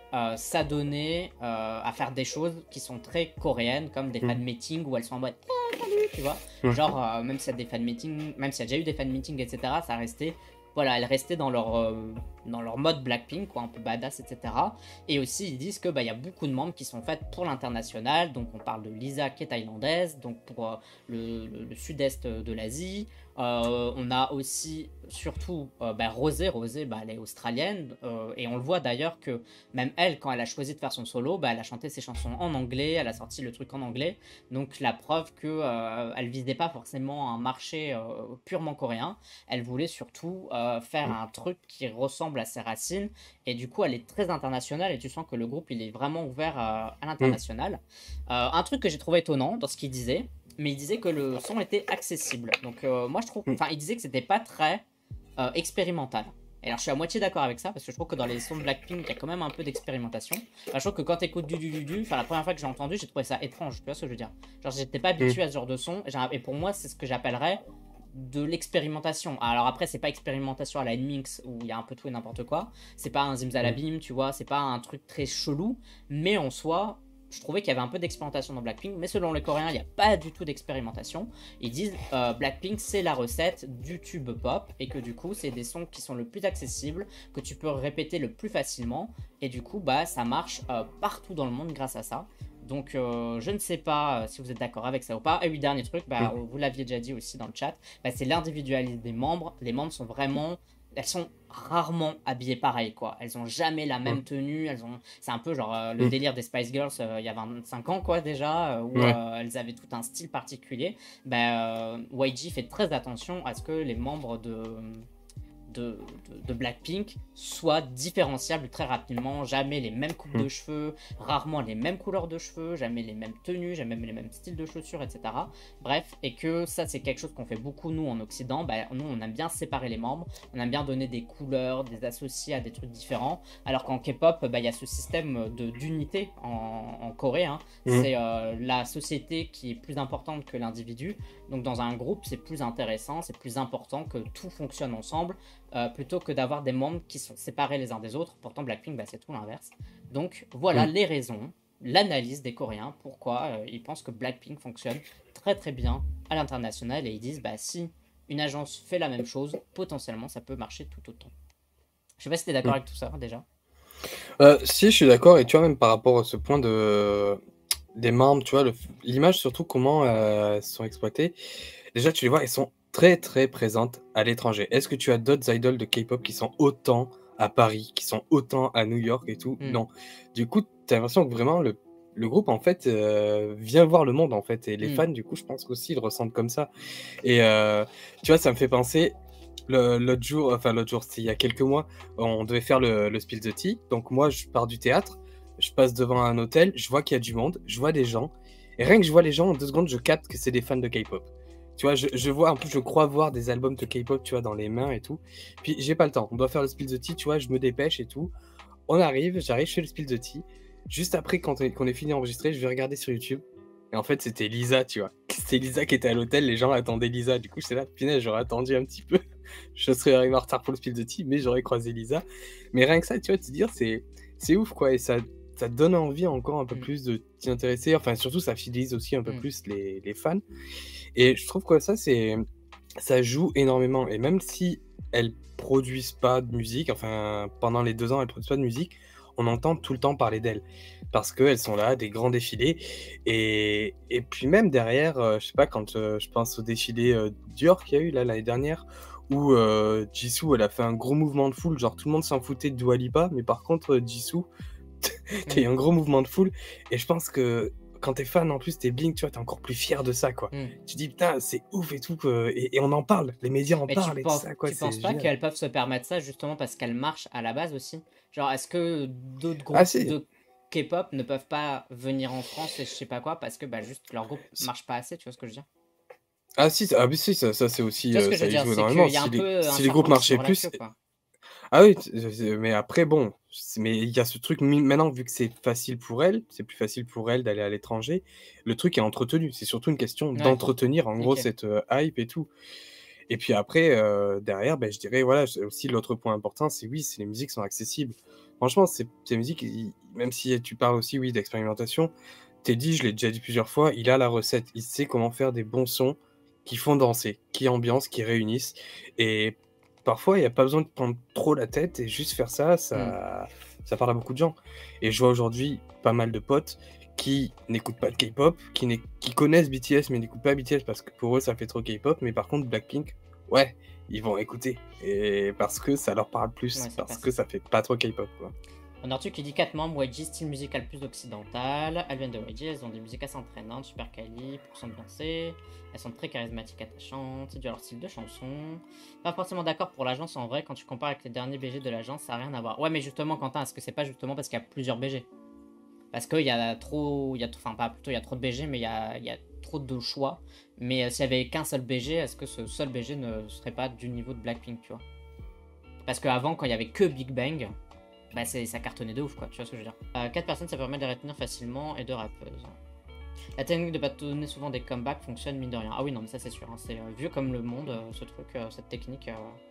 s'adonner à faire des choses qui sont très coréennes, comme des fan meetings où elles sont en mode salut, tu vois. Genre, même s'il y a des fan meetings, même s'il y a déjà eu des fan meetings, etc., ça restait. Voilà, elles restaient dans leur mode Blackpink, quoi, un peu badass, etc. Et aussi, ils disent que bah, y a beaucoup de membres qui sont faits pour l'international. Donc, on parle de Lisa qui est thaïlandaise, donc pour le sud-est de l'Asie. On a aussi, surtout, bah, Rosé. Rosé, bah, elle est australienne. Et on le voit d'ailleurs que même elle, quand elle a choisi de faire son solo, bah, elle a chanté ses chansons en anglais, elle a sorti le truc en anglais. Donc, la preuve que elle visait pas forcément un marché purement coréen. Elle voulait surtout faire un truc qui ressemble à ses racines. Et du coup, elle est très internationale et tu sens que le groupe, il est vraiment ouvert à l'international. Un truc que j'ai trouvé étonnant dans ce qu'il disait, mais il disait que le son était accessible. Donc moi je trouve, enfin il disait que c'était pas très expérimental. Et alors je suis à moitié d'accord avec ça parce que je trouve que dans les sons de Blackpink il y a quand même un peu d'expérimentation. Enfin, je trouve que quand t'écoutes enfin la première fois que j'ai entendu j'ai trouvé ça étrange, tu vois ce que je veux dire. Genre j'étais pas habitué à ce genre de son et pour moi c'est ce que j'appellerais de l'expérimentation. Alors après c'est pas expérimentation à la Nmix où il y a un peu tout et n'importe quoi. C'est pas un Zimzalabim, tu vois, c'est pas un truc très chelou, mais en soi je trouvais qu'il y avait un peu d'expérimentation dans Blackpink, mais selon les Coréens, il n'y a pas du tout d'expérimentation. Ils disent Blackpink, c'est la recette du tube pop, et que du coup, c'est des sons qui sont le plus accessibles, que tu peux répéter le plus facilement, et du coup, bah, ça marche partout dans le monde grâce à ça. Donc, je ne sais pas si vous êtes d'accord avec ça ou pas. Et oui, dernier truc, bah, vous l'aviez déjà dit aussi dans le chat, bah, c'est l'individualité des membres. Les membres sont vraiment... Elles sont rarement habillées pareil, quoi. Elles ont jamais la même tenue. C'est un peu genre le délire des Spice Girls il y a 25 ans, quoi, déjà, où elles avaient tout un style particulier. YG fait très attention à ce que les membres de Blackpink soient différenciables très rapidement, jamais les mêmes coupes de cheveux, rarement les mêmes couleurs de cheveux, jamais les mêmes tenues, jamais les mêmes styles de chaussures, etc. Bref, et que ça c'est quelque chose qu'on fait beaucoup nous en Occident, bah, nous on aime bien séparer les membres, on aime bien donner des couleurs, des associés à des trucs différents, alors qu'en K-pop, bah, y a ce système d'unité en Corée, hein. C'est la société qui est plus importante que l'individu, donc dans un groupe c'est plus intéressant, c'est plus important que tout fonctionne ensemble, plutôt que d'avoir des membres qui sont séparés les uns des autres. Pourtant Blackpink, bah, c'est tout l'inverse. Donc voilà les raisons, l'analyse des Coréens, pourquoi ils pensent que Blackpink fonctionne très très bien à l'international, et ils disent bah si une agence fait la même chose, potentiellement ça peut marcher tout autant. Je sais pas si t'es d'accord avec tout ça déjà. Si, je suis d'accord, et tu vois, même par rapport à ce point des membres, tu vois, l'image surtout, comment elles sont exploitées. Déjà, tu les vois, elles sont très très présentes à l'étranger. Est-ce que tu as d'autres idoles de K-pop qui sont autant à Paris, qui sont autant à New York et tout? Non. Du coup, tu as l'impression que vraiment le groupe, en fait, vient voir le monde, en fait. Et les fans, du coup, je pense qu'aussi, ils ressentent comme ça. Et tu vois, ça me fait penser... L'autre jour, c'était il y a quelques mois, on devait faire le Spill the Tea. Donc moi, je pars du théâtre, je passe devant un hôtel, je vois qu'il y a du monde, je vois des gens. Et rien que je vois les gens, en 2 secondes, je capte que c'est des fans de K-pop. Tu vois, je vois, en plus, je crois voir des albums de K-pop, tu vois, dans les mains et tout. Puis j'ai pas le temps, on doit faire le Spill the Tea, tu vois, je me dépêche et tout. J'arrive, je fais le Spill the Tea. Juste après, qu'on ait fini d'enregistrer, je vais regarder sur YouTube. Et en fait, c'était Lisa, tu vois. C'était Lisa qui était à l'hôtel, les gens attendaient Lisa. Du coup, j'étais là, punaise, j'aurais attendu un petit peu. Je serais arrivé en retard pour le Spill the Tea, mais j'aurais croisé Lisa. Mais rien que ça, tu vois, te dire, c'est ouf, quoi. Et ça te donne envie encore un peu plus de t'y intéresser. Enfin, surtout, ça fidélise aussi un peu plus les fans. Et je trouve que ça joue énormément. Et même si elles produisent pas de musique, enfin, pendant les 2 ans, elles produisent pas de musique, on entend tout le temps parler d'elles. Parce qu'elles sont là, des grands défilés. Et puis même derrière, je sais pas, quand je pense au défilé Dior qu'il y a eu là l'année dernière, où Jisoo, elle a fait un gros mouvement de foule, genre tout le monde s'en foutait de Dua Lipa, mais par contre Jisoo, t'as eu un gros mouvement de foule, et je pense que quand t'es fan, en plus, t'es Blink, tu vois, t'es encore plus fier de ça, quoi. Tu dis, putain, c'est ouf et tout, et on en parle, les médias en parlent et tout ça, quoi. Tu penses pas qu'elles peuvent se permettre ça justement parce qu'elles marchent à la base aussi? Genre, est-ce que d'autres groupes de K-pop ne peuvent pas venir en France et je sais pas quoi parce que bah, juste leur groupe marche pas assez, tu vois ce que je veux dire? Ah si, ça c'est aussi, Tu vois ce que je ça veux y dire? joue C'est énormément. qu'il y a un peu un Si les groupes serpent qui se marchaient mord la plus... queue, quoi. Ah oui, mais après, bon, mais il y a ce truc, maintenant, vu que c'est facile pour elles, c'est plus facile pour elles d'aller à l'étranger, le truc est entretenu. C'est surtout une question d'entretenir, en gros, cette hype et tout. Et puis après, derrière, ben, je dirais, voilà, aussi l'autre point important, c'est oui, les musiques sont accessibles. Franchement, ces musiques, même si tu parles aussi, oui, d'expérimentation, Teddy, je l'ai déjà dit plusieurs fois, il a la recette. Il sait comment faire des bons sons qui font danser, qui ambiancent, qui réunissent. Et parfois, il n'y a pas besoin de prendre trop la tête et juste faire ça, ça parle à beaucoup de gens. Et je vois aujourd'hui pas mal de potes qui n'écoutent pas de K-pop, qui connaissent BTS mais n'écoutent pas BTS parce que pour eux ça fait trop K-pop, mais par contre Blackpink, ouais, ils vont écouter. Et parce que ça leur parle plus, Ouais, ça parce passe. que ça fait pas trop K-pop, quoi. On a un truc qui dit 4 membres, YG, style musical plus occidental. Elles viennent de YG, elles ont des musiques assez entraînantes, super quali, pour s'ambiancer. Elles sont très charismatiques, attachantes, c'est dû à leur style de chanson. Pas forcément d'accord pour l'agence en vrai, quand tu compares avec les derniers BG de l'agence, ça n'a rien à voir. Ouais, mais justement, Quentin, est-ce que c'est pas justement parce qu'il y a plusieurs BG? Parce qu'il y a trop. Enfin, pas plutôt, il y a trop de BG, mais il y a trop de choix. Mais s'il y avait qu'un seul BG, est-ce que ce seul BG ne serait pas du niveau de Blackpink, tu vois? Parce qu'avant, quand il y avait que Big Bang, bah ça cartonnait de ouf, quoi, tu vois ce que je veux dire. 4 personnes, ça permet de les retenir facilement et de rappeuses. La technique de bâtonner souvent des comebacks fonctionne mine de rien. Ah oui, non, mais ça c'est sûr, hein, c'est vieux comme le monde, ce truc, cette technique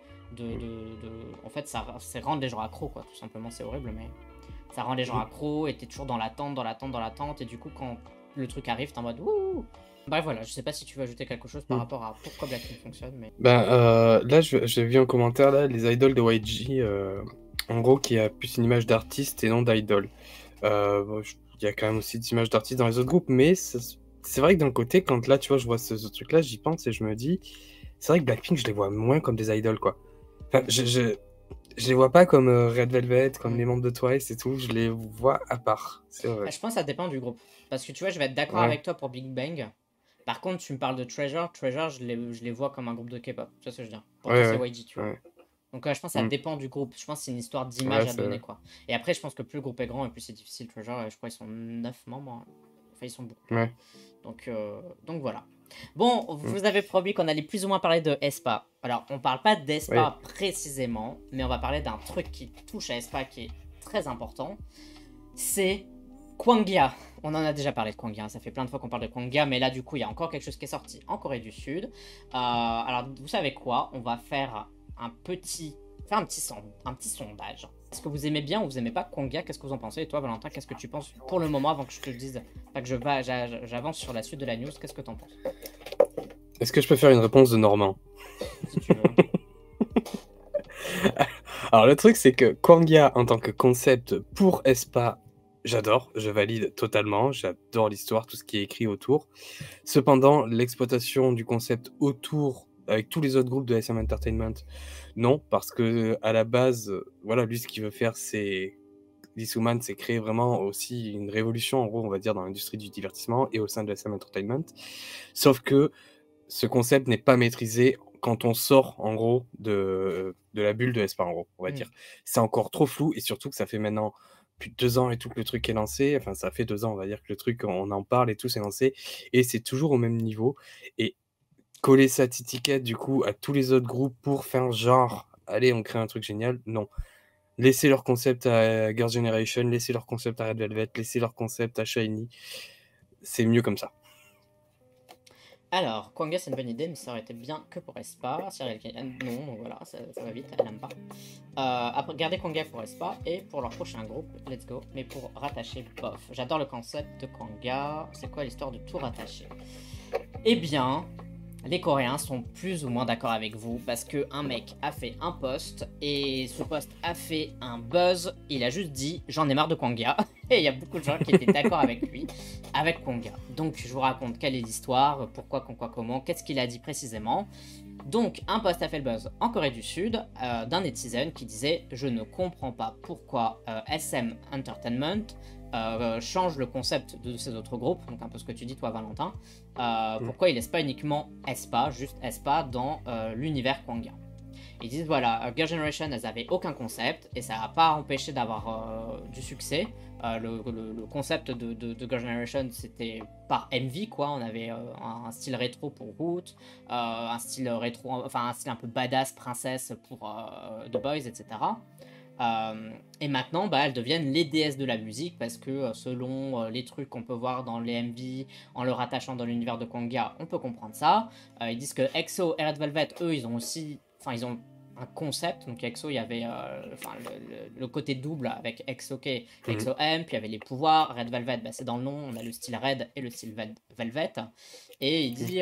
En fait, c'est rendre les gens accros, quoi, tout simplement, c'est horrible, mais ça rend les gens accros et t'es toujours dans l'attente, et du coup, quand le truc arrive, t'es en mode wouh. Bref, voilà, je sais pas si tu veux ajouter quelque chose par rapport à pourquoi Blackpink fonctionne, mais. Là, j'ai vu en commentaire, là, les idoles de YG, en gros, qui a plus une image d'artiste et non d'idole. Bon, il y a quand même aussi des images d'artistes dans les autres groupes, mais c'est vrai que d'un côté, quand là, tu vois, je vois ce truc-là, j'y pense et je me dis, c'est vrai que Blackpink, je les vois moins comme des idoles, quoi. Enfin, je les vois pas comme Red Velvet, comme les membres de Twice et tout, je les vois à part, c'est vrai. Je pense que ça dépend du groupe. Parce que tu vois, je vais être d'accord Ouais, avec toi pour Big Bang. Par contre, tu me parles de Treasure. Treasure, je les vois comme un groupe de K-pop. Tu vois ce que je veux dire? Pourtant, ouais, c'est ouais, YG, tu vois. ouais. Donc, je pense que ça dépend du groupe. Je pense que c'est une histoire d'image Ouais, à c'est donner, vrai. quoi. Et après, je pense que plus le groupe est grand et plus c'est difficile. Treasure, je crois qu'ils sont 9 membres, hein. Enfin, ils sont beaucoup. Ouais. Donc voilà. Bon, vous avez promis qu'on allait plus ou moins parler de Espa. Alors, on parle pas Ouais. d'Espa précisément, mais on va parler d'un truc qui touche à Espa qui est très important. C'est Kwangia. On en a déjà parlé de Kwangia, ça fait plein de fois qu'on parle de Kwangia, mais là du coup il y a encore quelque chose qui est sorti en Corée du Sud. Alors vous savez quoi? On va faire un petit sondage. Est-ce que vous aimez bien ou vous aimez pas Kwangia? Qu'est-ce que vous en pensez? Et toi Valentin, qu'est-ce que tu penses pour le moment avant que je te dise, pas que j'avance sur la suite de la news? Qu'est-ce que t'en penses? Est-ce que je peux faire une réponse de Normand? Si tu veux. Alors le truc c'est que Kwangia en tant que concept pour Espa, j'adore, je valide totalement, j'adore l'histoire, tout ce qui est écrit autour. Cependant, l'exploitation du concept autour, avec tous les autres groupes de SM Entertainment, non, parce que à la base, voilà, lui ce qu'il veut faire c'est Lee c'est créer vraiment aussi une révolution en gros, on va dire dans l'industrie du divertissement et au sein de SM Entertainment. Sauf que ce concept n'est pas maîtrisé quand on sort, en gros, de la bulle de Espa, en gros, on va dire. C'est encore trop flou et surtout que ça fait maintenant plus de 2 ans et tout que le truc est lancé. Enfin, ça fait 2 ans, on va dire, que le truc, on en parle et tout, c'est lancé. Et c'est toujours au même niveau. Et coller cette étiquette, du coup, à tous les autres groupes pour faire genre, allez, on crée un truc génial, non. Laissez leur concept à Girls' Generation, laissez leur concept à Red Velvet, laissez leur concept à Shiny. C'est mieux comme ça. Alors, Kwanga, c'est une bonne idée, mais ça aurait été bien que pour Espa. Non, donc voilà, ça va vite, elle aime pas. Après, gardez Kwanga pour Espa et pour leur prochain groupe, let's go. Mais pour rattacher, bof. J'adore le concept de Kwanga. C'est quoi l'histoire de tout rattacher? Eh bien, les Coréens sont plus ou moins d'accord avec vous parce que un mec a fait un post et ce post a fait un buzz. Il a juste dit j'en ai marre de Kwanga et il y a beaucoup de gens qui étaient d'accord avec lui, avec Kwanga. Donc je vous raconte quelle est l'histoire, pourquoi, comment, qu'est-ce qu'il a dit précisément. Donc un post a fait le buzz en Corée du Sud d'un netizen qui disait je ne comprends pas pourquoi SM Entertainment change le concept de ces autres groupes, donc un peu ce que tu dis toi Valentin, pourquoi il laisse pas uniquement Espa, juste Espa dans l'univers Kwanga. Ils disent voilà, Girl Generation elles avaient aucun concept et ça n'a pas empêché d'avoir du succès. Le concept de Girl Generation c'était par MV quoi, on avait un style rétro pour Root, un style rétro, enfin un style un peu badass princesse pour The Boys, etc. Et maintenant, bah, elles deviennent les déesses de la musique parce que selon les trucs qu'on peut voir dans les MV, en le rattachant dans l'univers de Kwanga, on peut comprendre ça. Ils disent que EXO et Red Velvet, eux, ils ont aussi, enfin, ils ont un concept. Donc EXO, il y avait enfin, le côté double avec EXO-K, Mhm. EXO-M, puis il y avait les pouvoirs. Red Velvet, bah, c'est dans le nom, on a le style Red et le style Velvet. Et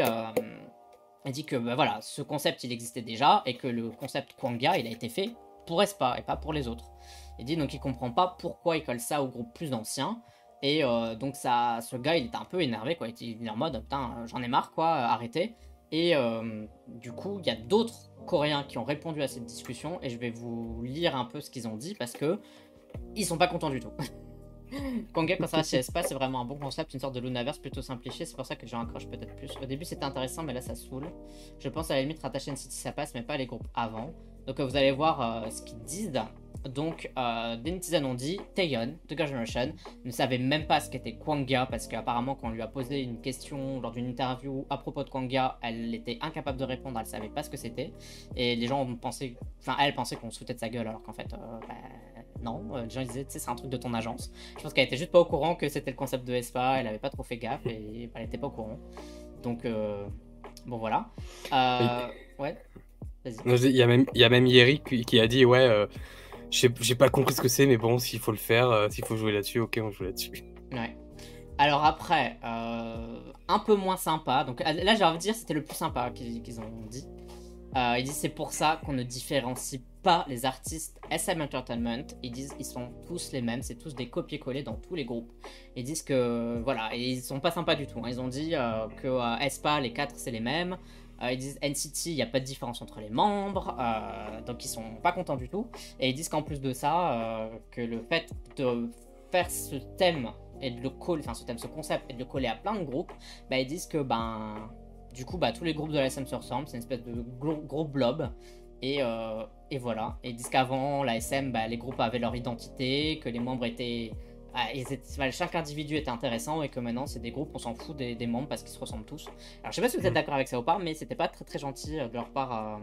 il dit que bah, voilà, ce concept il existait déjà et que le concept Kwanga il a été fait pour aespa et pas pour les autres. Il dit donc il comprend pas pourquoi il colle ça au groupe plus ancien. Et donc ça, ce gars il était un peu énervé quoi, il était en mode putain j'en ai marre quoi, arrêtez. Et du coup il y a d'autres Coréens qui ont répondu à cette discussion et je vais vous lire un peu ce qu'ils ont dit parce que ils sont pas contents du tout. Kwanga quand ça reste chez aespa c'est vraiment un bon concept, une sorte de Lunaverse plutôt simplifié, c'est pour ça que j'en accroche peut-être plus. Au début c'était intéressant mais là ça saoule. Je pense à la limite rattacher NCT ça passe mais pas les groupes avant. Donc vous allez voir ce qu'ils disent. Donc des netizens ont dit Taeyeon de Girls' Generation ne savait même pas ce qu'était Kwanga parce qu'apparemment quand on lui a posé une question lors d'une interview à propos de Kwanga, elle était incapable de répondre, elle savait pas ce que c'était. Et les gens ont pensé, enfin elle pensait qu'on se foutait de sa gueule alors qu'en fait non, les gens disaient, tu sais, c'est un truc de ton agence. Je pense qu'elle était juste pas au courant que c'était le concept de aespa, elle avait pas trop fait gaffe et elle était pas au courant. Donc, bon voilà. Et- Ouais, vas-y. non, il y a même Yeri qui a dit ouais, j'ai pas compris ce que c'est, mais bon, s'il faut le faire, s'il faut jouer là-dessus, ok, on joue là-dessus. Ouais. Alors après, un peu moins sympa. Donc là, j'ai envie de dire, c'était le plus sympa qu'ils ont dit. Ils disent c'est pour ça qu'on ne différencie pas les artistes SM Entertainment. Ils disent ils sont tous les mêmes, c'est tous des copier-coller dans tous les groupes. Ils disent que voilà, et ils sont pas sympas du tout. Hein. Ils ont dit que aespa les 4 c'est les mêmes. Ils disent NCT il n'y a pas de différence entre les membres, donc ils sont pas contents du tout. Et ils disent qu'en plus de ça, que le fait de faire ce thème et de le coller, enfin ce concept et de le coller à plein de groupes, bah, ils disent que du coup, tous les groupes de la SM se ressemblent, c'est une espèce de gros blob. Et voilà. Et ils disent qu'avant, la SM, les groupes avaient leur identité, que les membres étaient. Chaque individu était intéressant et que maintenant, c'est des groupes, on s'en fout des membres parce qu'ils se ressemblent tous. Alors, je sais pas si vous êtes d'accord avec ça ou pas, mais c'était pas très très gentil de leur part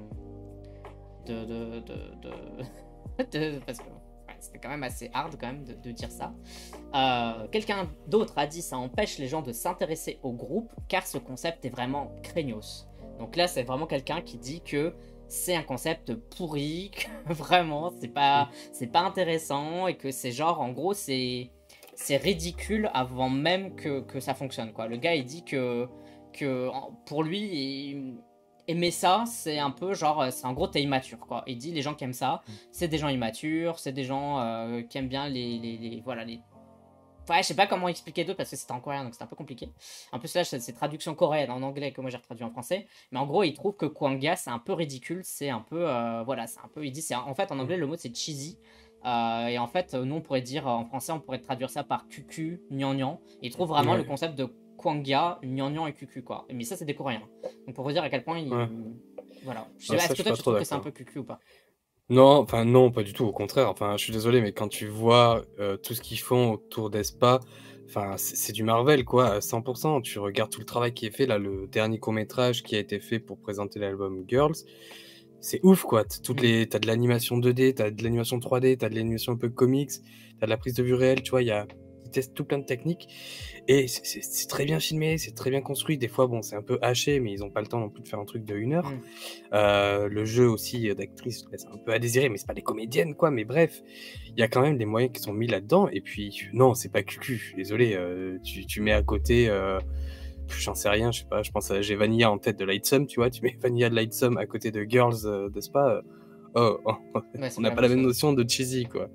parce que c'était quand même assez hard quand même de dire ça. Quelqu'un d'autre a dit ça empêche les gens de s'intéresser au groupe car ce concept est vraiment craignos. Donc là c'est vraiment quelqu'un qui dit que c'est un concept pourri, que vraiment c'est pas intéressant et que c'est genre en gros c'est ridicule avant même que ça fonctionne quoi. Le gars il dit que pour lui aimer ça, c'est un peu genre, c'est en gros, t'es immature, quoi. Il dit, les gens qui aiment ça, c'est des gens immatures, c'est des gens qui aiment bien voilà, les... Enfin, je sais pas comment expliquer d'autres parce que c'était en coréen, donc c'est un peu compliqué. En plus, là, c'est traduction coréenne en anglais que moi j'ai traduit en français. Mais en gros, il trouve que Kwanga, c'est un peu ridicule, c'est un peu... voilà, c'est un peu... Il dit, en fait, en anglais, le mot, c'est cheesy. Et en fait, nous, on pourrait dire, en français, on pourrait traduire ça par cucu, gnangnan. Il trouve vraiment le Ouais, concept de Kwanga, gnangnan et cucu, quoi. Mais ça, c'est des Coréens. Donc, pour vous dire à quel point ouais. voilà. Je sais Ah, pas, ça, est-ce je que suis toi, pas tu trop trouves que c'est un d'accord. peu cucu ou pas? Non, enfin non, pas du tout, au contraire. Enfin, je suis désolé, mais quand tu vois tout ce qu'ils font autour d'Espa, enfin, c'est du Marvel, quoi, à 100%. Tu regardes tout le travail qui est fait, là, le dernier court-métrage qui a été fait pour présenter l'album Girls, c'est ouf, quoi. Hmm. T'as de l'animation 2D, t'as de l'animation 3D, t'as de l'animation un peu comics, t'as de la prise de vue réelle, tu vois, ils testent tout plein de techniques. Et c'est très bien filmé, c'est très bien construit. Des fois, bon, c'est un peu haché, mais ils n'ont pas le temps non plus de faire un truc de 1 heure. Hmm. Le jeu aussi d'actrices laisse un peu à désirer, mais c'est pas des comédiennes, quoi. Mais bref, il y a quand même des moyens qui sont mis là-dedans. Et puis, non, c'est pas cucu. Je suis désolé. Tu mets à côté, j'en sais rien, je sais pas. Je pense à j'ai Vanilla en tête de Lightsum, tu vois. Tu mets Vanilla de Lightsum à côté de Girls de Spa. Ouais, On c'est pas n'a la pas même la même chose. notion de cheesy, quoi.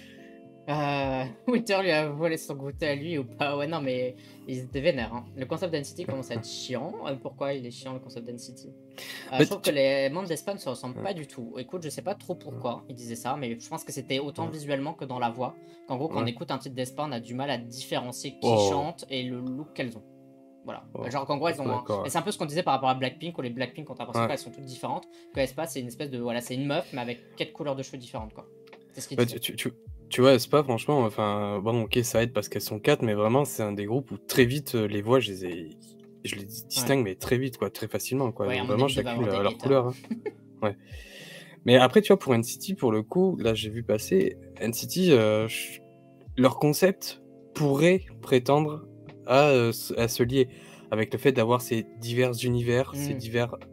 Winter lui a volé son goûter à lui ou pas? Ouais, non, mais ils étaient vénères. Hein. Le concept d'NCT commence à être chiant. Pourquoi il est chiant le concept d'NCT? Je Mais trouve que les membres d'Espagne ne se ressemblent pas du tout. Écoute, je sais pas trop pourquoi ils disaient ça, mais je pense que c'était autant ouais, visuellement que dans la voix. Qu'en gros, quand on ouais. écoute un titre d'Espagne, on a du mal à différencier qui Oh, chante et le look qu'elles ont. Voilà. oh, Genre qu'en gros, pas elles trop ont d'accord. Et c'est un peu ce qu'on disait par rapport à Blackpink, où les Blackpink, on a l'impression Ouais. qu'elles sont toutes différentes. Que Espa, c'est une espèce de. Voilà, c'est une meuf, mais avec 4 couleurs de cheveux différentes, quoi. C'est ce qu'ils Bah, disaient. tu vois, Spa, franchement, enfin, bon, ok, ça aide parce qu'elles sont 4, mais vraiment, c'est un des groupes où très vite, les voix, je les Ouais. distingue, mais très vite, quoi, très facilement, quoi. Ouais, à Donc mon vraiment, avis, ils devaient chacune avoir des leur haters. couleur, hein. Ouais. Mais après, tu vois, pour NCT, pour le coup, là, j'ai vu passer, NCT, leur concept pourrait prétendre à se lier avec le fait d'avoir ces divers univers, ces Hmm. divers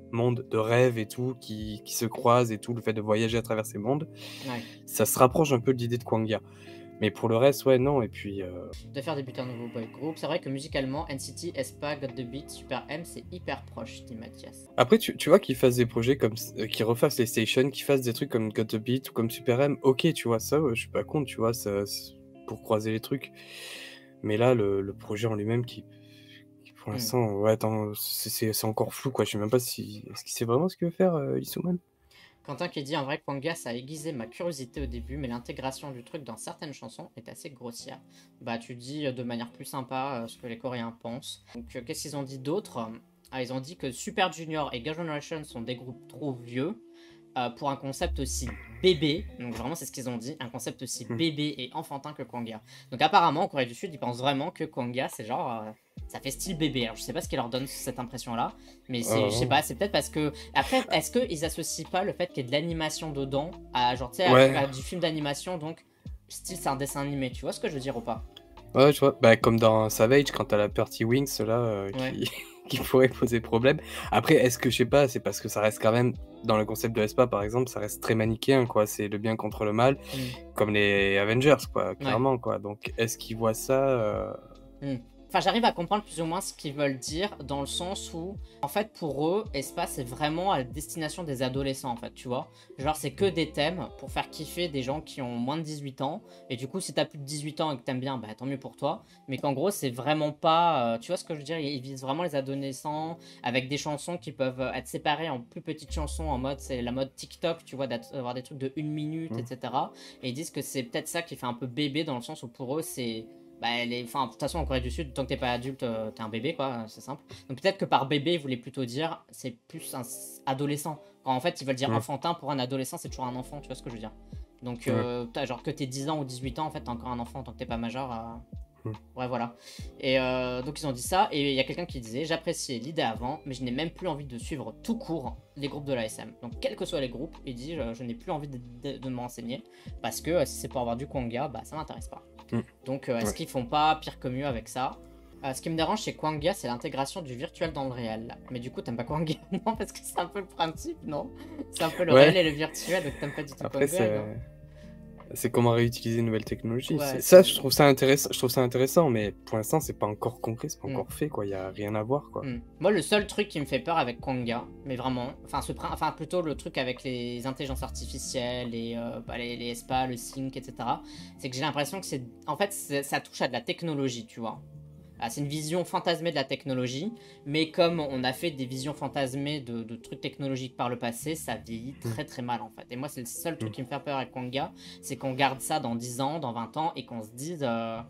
mondes de rêve et tout qui se croisent et tout, le fait de voyager à travers ces mondes, Ouais. ça se rapproche un peu de l'idée de Kwanga. Mais pour le reste, ouais, non. Et puis, De faire débuter un nouveau boy group. C'est vrai que musicalement, NCT, aespa, Got the Beat, Super M, c'est hyper proche, dit Mathias. après, tu vois qu'ils fassent des projets comme qu'ils refassent les stations, qu'ils fassent des trucs comme Got the Beat ou comme Super M, ok, tu vois, ça, je suis pas contre, tu vois, ça, pour croiser les trucs. Mais là, le projet en lui-même qui pour l'instant, ouais, attends, c'est encore flou, quoi. Je sais même pas si. Est-ce qu'il sait vraiment ce qu'il veut faire, Isuman? Quentin qui dit en vrai Kwanga ça a aiguisé ma curiosité au début mais l'intégration du truc dans certaines chansons est assez grossière. Bah tu dis de manière plus sympa ce que les Coréens pensent. Donc qu'est-ce qu'ils ont dit d'autre? Ils ont dit que Super Junior et Girl Generation sont des groupes trop vieux pour un concept aussi bébé, donc vraiment c'est ce qu'ils ont dit, un concept aussi bébé et enfantin que Kwanga. Donc apparemment en Corée du Sud ils pensent vraiment que Kwanga c'est genre ça fait style bébé. Alors je sais pas ce qui leur donne cette impression là, mais je sais pas, c'est peut-être parce que après est-ce qu'ils associent pas le fait qu'il y ait de l'animation dedans à genre tu sais à du film d'animation, donc style c'est un dessin animé, tu vois ce que je veux dire ou pas? Ouais, je vois. Bah, comme dans Savage, quand t'as la Pretty Wings, là, Ouais. qui pourrait poser problème. Après, est-ce que, je sais pas, c'est parce que ça reste quand même, dans le concept de aespa, par exemple, ça reste très manichéen, quoi. C'est le bien contre le mal, comme les Avengers, quoi, clairement, quoi. Donc, est-ce qu'ils voient ça Enfin, j'arrive à comprendre plus ou moins ce qu'ils veulent dire, dans le sens où, en fait, pour eux, aespa, c'est vraiment à la destination des adolescents, en fait, tu vois. Genre, c'est que des thèmes pour faire kiffer des gens qui ont moins de 18 ans. Et du coup, si t'as plus de 18 ans et que t'aimes bien, bah tant mieux pour toi. Mais qu'en gros, c'est vraiment pas... tu vois ce que je veux dire? Ils visent vraiment les adolescents avec des chansons qui peuvent être séparées en plus petites chansons, en mode, c'est la mode TikTok, tu vois, d'avoir des trucs de 1 minute, etc. Et ils disent que c'est peut-être ça qui fait un peu bébé, dans le sens où pour eux, c'est... Bah, enfin, de toute façon, en Corée du Sud, tant que t'es pas adulte, t'es un bébé, quoi, c'est simple. Donc peut-être que par bébé, ils voulaient plutôt dire, c'est plus un adolescent. Quand en fait, ils veulent dire enfantin, pour un adolescent, c'est toujours un enfant, tu vois ce que je veux dire. Donc, genre que t'aies 10 ans ou 18 ans, en fait, t'es encore un enfant, tant que t'es pas majeur. Ouais, voilà. Et donc, ils ont dit ça, et il y a quelqu'un qui disait, j'appréciais l'idée avant, mais je n'ai même plus envie de suivre tout court les groupes de l'ASM. Donc, quels que soient les groupes, il dit, je n'ai plus envie de m'enseigner, parce que si c'est pour avoir du Kwanga, bah ça m'intéresse pas. Donc est-ce qu'ils font pas pire que mieux avec ça? Ce qui me dérange chez Kwanga, c'est l'intégration du virtuel dans le réel. Mais du coup, t'aimes pas Kwanga? Non, parce que c'est un peu le principe, non? C'est un peu le réel et le virtuel, donc t'aimes pas du tout Après, Kwanga, non? c'est comment réutiliser une nouvelle technologie. Ouais, Ça, je trouve ça intéressant, mais pour l'instant, c'est pas encore concret, c'est pas encore fait, quoi. Il y a rien à voir, quoi. Moi, le seul truc qui me fait peur avec Kwanga, mais vraiment, enfin plutôt le truc avec les intelligences artificielles et les SPA, le sync, etc., c'est que j'ai l'impression que en fait, ça touche à de la technologie, tu vois. C'est une vision fantasmée de la technologie, mais comme on a fait des visions fantasmées de trucs technologiques par le passé, ça vieillit très très mal en fait. Et moi, c'est le seul truc qui me fait peur avec Kwanga, c'est qu'on garde ça dans 10 ans, dans 20 ans, et qu'on se dise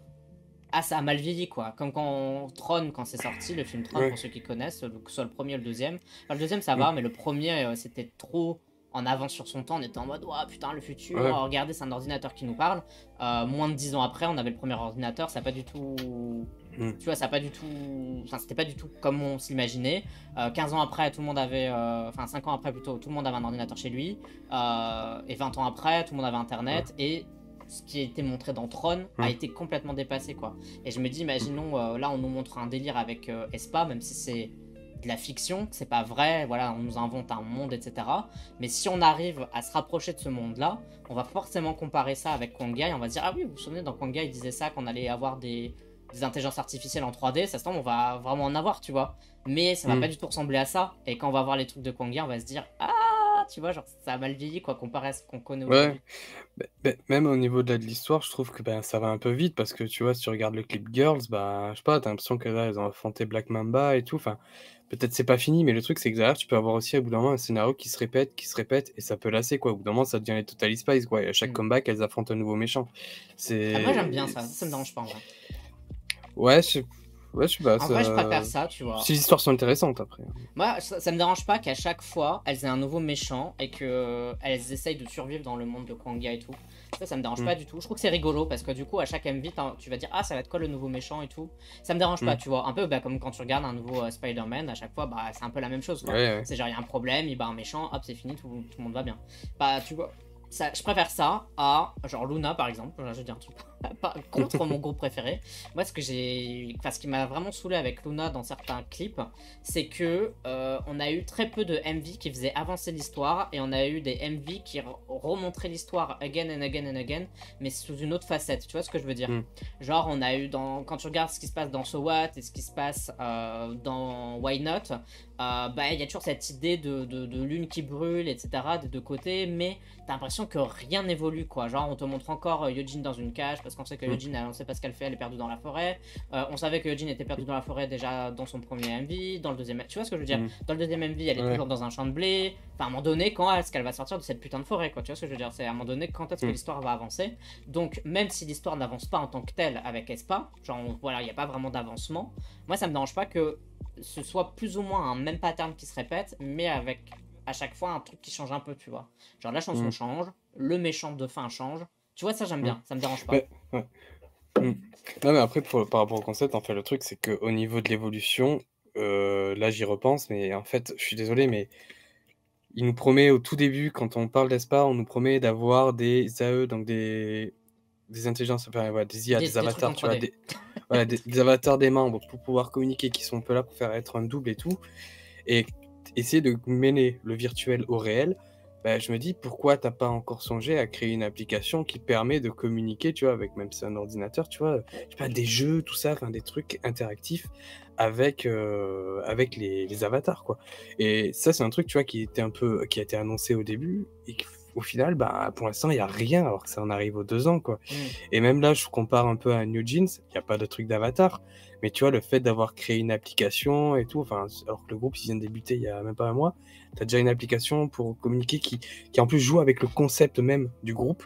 ah, ça a mal vieilli quoi. Comme quand Tron, quand c'est sorti, le film Tron, pour ceux qui connaissent, que ce soit le premier ou le deuxième. Enfin, le deuxième ça va, mais le premier c'était trop en avance sur son temps. On était en mode, oh putain, le futur, regardez, c'est un ordinateur qui nous parle. Moins de 10 ans après, on avait le premier ordinateur, ça n'a pas du tout. Tu vois, ça n'a pas du tout. Enfin, c'était pas du tout comme on s'imaginait. 15 ans après, tout le monde avait. Enfin, 5 ans après plutôt, tout le monde avait un ordinateur chez lui. Et 20 ans après, tout le monde avait Internet. Et ce qui a été montré dans Tron a été complètement dépassé, quoi. Et je me dis, imaginons, là, on nous montre un délire avec aespa, même si c'est de la fiction, c'est pas vrai, voilà, on nous invente un monde, etc. Mais si on arrive à se rapprocher de ce monde-là, on va forcément comparer ça avec Kwanga et on va se dire, ah oui, vous vous souvenez, dans Kwanga, il disait ça, qu'on allait avoir des intelligences artificielles en 3D, ça se tombe, on va vraiment en avoir, tu vois. Mais ça va pas du tout ressembler à ça. Et quand on va voir les trucs de Kwanga, on va se dire, ah, tu vois, genre, ça a mal vieilli, quoi, comparé à ce qu'on connaît aujourd'hui. Même au niveau de l'histoire, je trouve que ça va un peu vite parce que tu vois, si tu regardes le clip Girls, je sais pas, t'as l'impression que là, elles ont affronté Black Mamba et tout. Enfin, peut-être c'est pas fini, mais le truc, c'est que derrière, tu peux avoir aussi au bout d'un moment un scénario qui se répète, et ça peut lasser, quoi. Au bout d'un moment, ça devient les Totally Spies, quoi. Et à chaque comeback, elles affrontent un nouveau méchant. Moi, j'aime bien ça, ça me dérange pas en vrai. Ouais, je sais pas. En vrai, je préfère ça, tu vois. Si les histoires sont intéressantes après. Moi, ça me dérange pas qu'à chaque fois, elles aient un nouveau méchant et qu'elles essayent de survivre dans le monde de Kwanga et tout. Ça me dérange pas du tout. Je trouve que c'est rigolo parce que du coup, à chaque MV, tu vas dire, ah, ça va être quoi le nouveau méchant et tout. Ça me dérange pas, tu vois. Un peu comme quand tu regardes un nouveau Spider-Man, à chaque fois, c'est un peu la même chose, quoi. C'est genre, il y a un problème, il bat un méchant, hop, c'est fini, tout le monde va bien. Tu vois, je préfère ça à, genre, Luna, par exemple. Je vais dire un truc contre mon groupe préféré. Moi, ce qui m'a vraiment saoulé avec Luna dans certains clips, c'est que on a eu très peu de MV qui faisaient avancer l'histoire et on a eu des MV qui remontraient l'histoire again and again and again, mais sous une autre facette. Tu vois ce que je veux dire? Genre, on a eu quand tu regardes ce qui se passe dans So What et ce qui se passe dans Why Not, il y a toujours cette idée de lune qui brûle, etc. des deux côtés, mais t'as l'impression que rien n'évolue, quoi. Genre, on te montre encore Yojin dans une cage parce qu'on sait que Yojin, on sait pas ce qu'elle fait, elle est perdue dans la forêt. On savait que Yojin était perdue dans la forêt déjà dans son premier MV, dans le deuxième. Tu vois ce que je veux dire? Dans le deuxième MV, elle est toujours dans un champ de blé. Enfin, à un moment donné, quand est-ce qu'elle va sortir de cette putain de forêt, quoi? Tu vois ce que je veux dire? C'est à un moment donné, quand est-ce que l'histoire va avancer? Donc, même si l'histoire n'avance pas en tant que telle avec Espa, genre, voilà, il n'y a pas vraiment d'avancement, moi, ça me dérange pas que ce soit plus ou moins un même pattern qui se répète, mais avec à chaque fois un truc qui change un peu, tu vois. Genre la chanson change, le méchant de fin change. Tu vois, ça j'aime bien, ça me dérange pas. Non, mais après, par rapport au concept, en fait, le truc, c'est qu'au niveau de l'évolution, là, j'y repense, mais en fait, je suis désolé, mais il nous promet au tout début, quand on parle d'Espa, on nous promet d'avoir des AE, donc des intelligences, enfin, voilà, des IA, des avatars, tu vois, voilà, des avatars des membres pour pouvoir communiquer, qui sont un peu là pour faire être un double et tout, et essayer de mêler le virtuel au réel. Je me dis, pourquoi t'as pas encore songé à créer une application qui permet de communiquer, tu vois, avec même si c'est un ordinateur, tu vois, je sais pas, des jeux, tout ça, enfin des trucs interactifs avec les avatars, quoi. Et ça, c'est un truc, tu vois, qui a été annoncé au début et au final, pour l'instant, il y a rien, alors que ça en arrive aux 2 ans, quoi. Et même là, je compare un peu à New Jeans, il y a pas de truc d'avatar, mais tu vois, le fait d'avoir créé une application et tout, enfin, alors que le groupe, il vient de débuter il y a même pas un mois, tu as déjà une application pour communiquer qui en plus joue avec le concept même du groupe.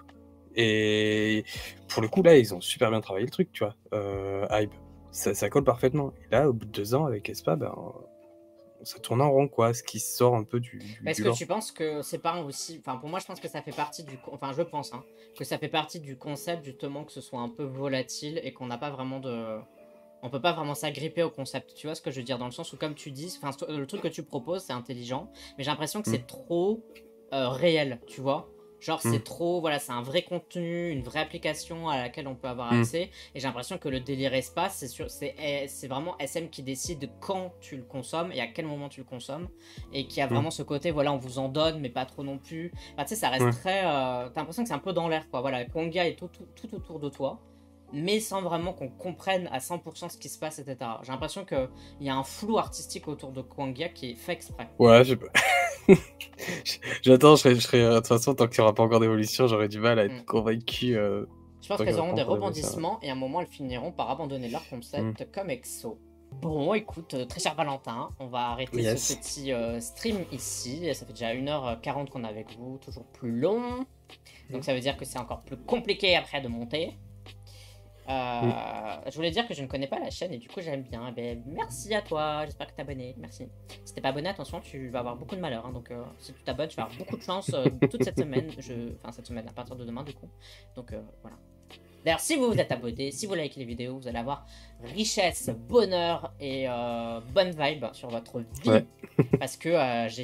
Et pour le coup, là, ils ont super bien travaillé le truc, tu vois. Hype, ça colle parfaitement. Et là, au bout de 2 ans, avec Espa, ça tourne en rond, quoi, ce qui sort un peu Est-ce du que lore. tu penses que c'est pas aussi. Enfin, pour moi, je pense que ça fait partie Enfin, je pense, hein, que ça fait partie du concept, justement, que ce soit un peu volatile et qu'on n'a pas vraiment de. On peut pas vraiment s'agripper au concept. Tu vois ce que je veux dire? Dans le sens où, comme tu dis, enfin, le truc que tu proposes, c'est intelligent, mais j'ai l'impression que c'est trop réel, tu vois? Genre, c'est trop, voilà, c'est un vrai contenu, une vraie application à laquelle on peut avoir accès. Et j'ai l'impression que le délire espace, c'est vraiment SM qui décide quand tu le consommes et à quel moment tu le consommes. Et qui a vraiment ce côté, voilà, on vous en donne, mais pas trop non plus. Enfin, tu sais, ça reste très. T'as l'impression que c'est un peu dans l'air, quoi. Voilà, Kwanga est tout autour de toi, mais sans vraiment qu'on comprenne à 100% ce qui se passe, etc. J'ai l'impression qu'il y a un flou artistique autour de Kwangia qui est fait exprès. Ouais, je sais pas. J'attends, de toute façon, tant qu'il n'y aura pas encore d'évolution, j'aurais du mal à être convaincu. Je pense qu'elles auront des rebondissements et à un moment elles finiront par abandonner leur concept comme EXO. Bon, écoute, très cher Valentin, on va arrêter ce petit stream ici. Ça fait déjà 1h40 qu'on est avec vous, toujours plus long. Donc ça veut dire que c'est encore plus compliqué après de monter. Je voulais dire que je ne connais pas la chaîne et du coup j'aime bien. Eh ben, merci à toi, j'espère que t'es abonné. Merci. Si t'es pas abonné, attention, tu vas avoir beaucoup de malheur. Hein, donc si tu t'abonnes, tu vas avoir beaucoup de chance toute cette semaine. Enfin, cette semaine à partir de demain, du coup. Donc voilà. D'ailleurs, si vous vous êtes abonné, si vous likez les vidéos, vous allez avoir richesse, bonheur et bonne vibe sur votre vie. Parce que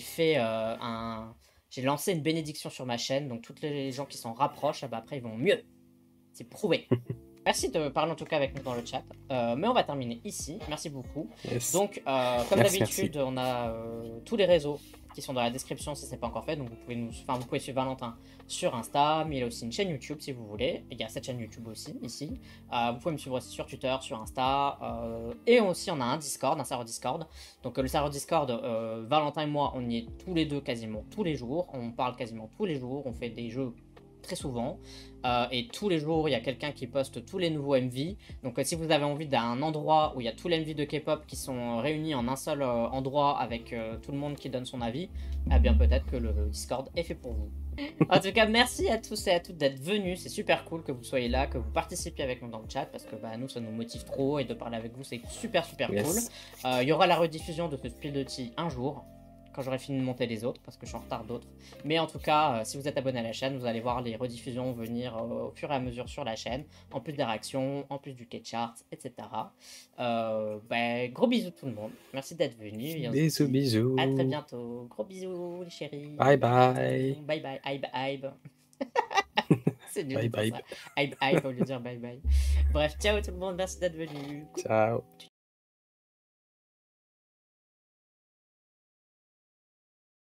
j'ai lancé une bénédiction sur ma chaîne. Donc, tous les gens qui s'en rapprochent, après, ils vont mieux. C'est prouvé. Merci de parler en tout cas avec nous dans le chat. Mais on va terminer ici. Merci beaucoup. Donc, comme d'habitude, on a tous les réseaux qui sont dans la description si ce n'est pas encore fait. Donc, vous pouvez suivre Valentin sur Insta, mais il a aussi une chaîne YouTube si vous voulez. Il y a cette chaîne YouTube aussi, ici. Vous pouvez me suivre aussi sur Twitter, sur Insta. Et aussi, on a un Discord, un serveur Discord. Donc, le serveur Discord, Valentin et moi, on y est tous les deux quasiment tous les jours. On parle quasiment tous les jours. On fait des jeux très souvent. Et tous les jours, il y a quelqu'un qui poste tous les nouveaux MV. Donc si vous avez envie d'un endroit où il y a tous les MV de K-pop qui sont réunis en un seul endroit avec tout le monde qui donne son avis, eh bien peut-être que le Discord est fait pour vous. En tout cas, merci à tous et à toutes d'être venus. C'est super cool que vous soyez là, que vous participiez avec nous dans le chat, parce que nous, ça nous motive trop, et de parler avec vous, c'est super cool. Il y aura la rediffusion de ce Spiel de Tea un jour, quand j'aurai fini de monter les autres, parce que je suis en retard d'autres. Mais en tout cas, si vous êtes abonné à la chaîne, vous allez voir les rediffusions venir au fur et à mesure sur la chaîne, en plus des réactions, en plus du K-chart, etc. Gros bisous tout le monde. Merci d'être venu. Bisous. À très bientôt. Gros bisous les chéris. Bye bye. Bye bye. Aïe. C'est nul Bye de dire bye. ça. Hype, hype, au lieu de dire bye bye. Bref, ciao tout le monde, merci d'être venu. Ciao.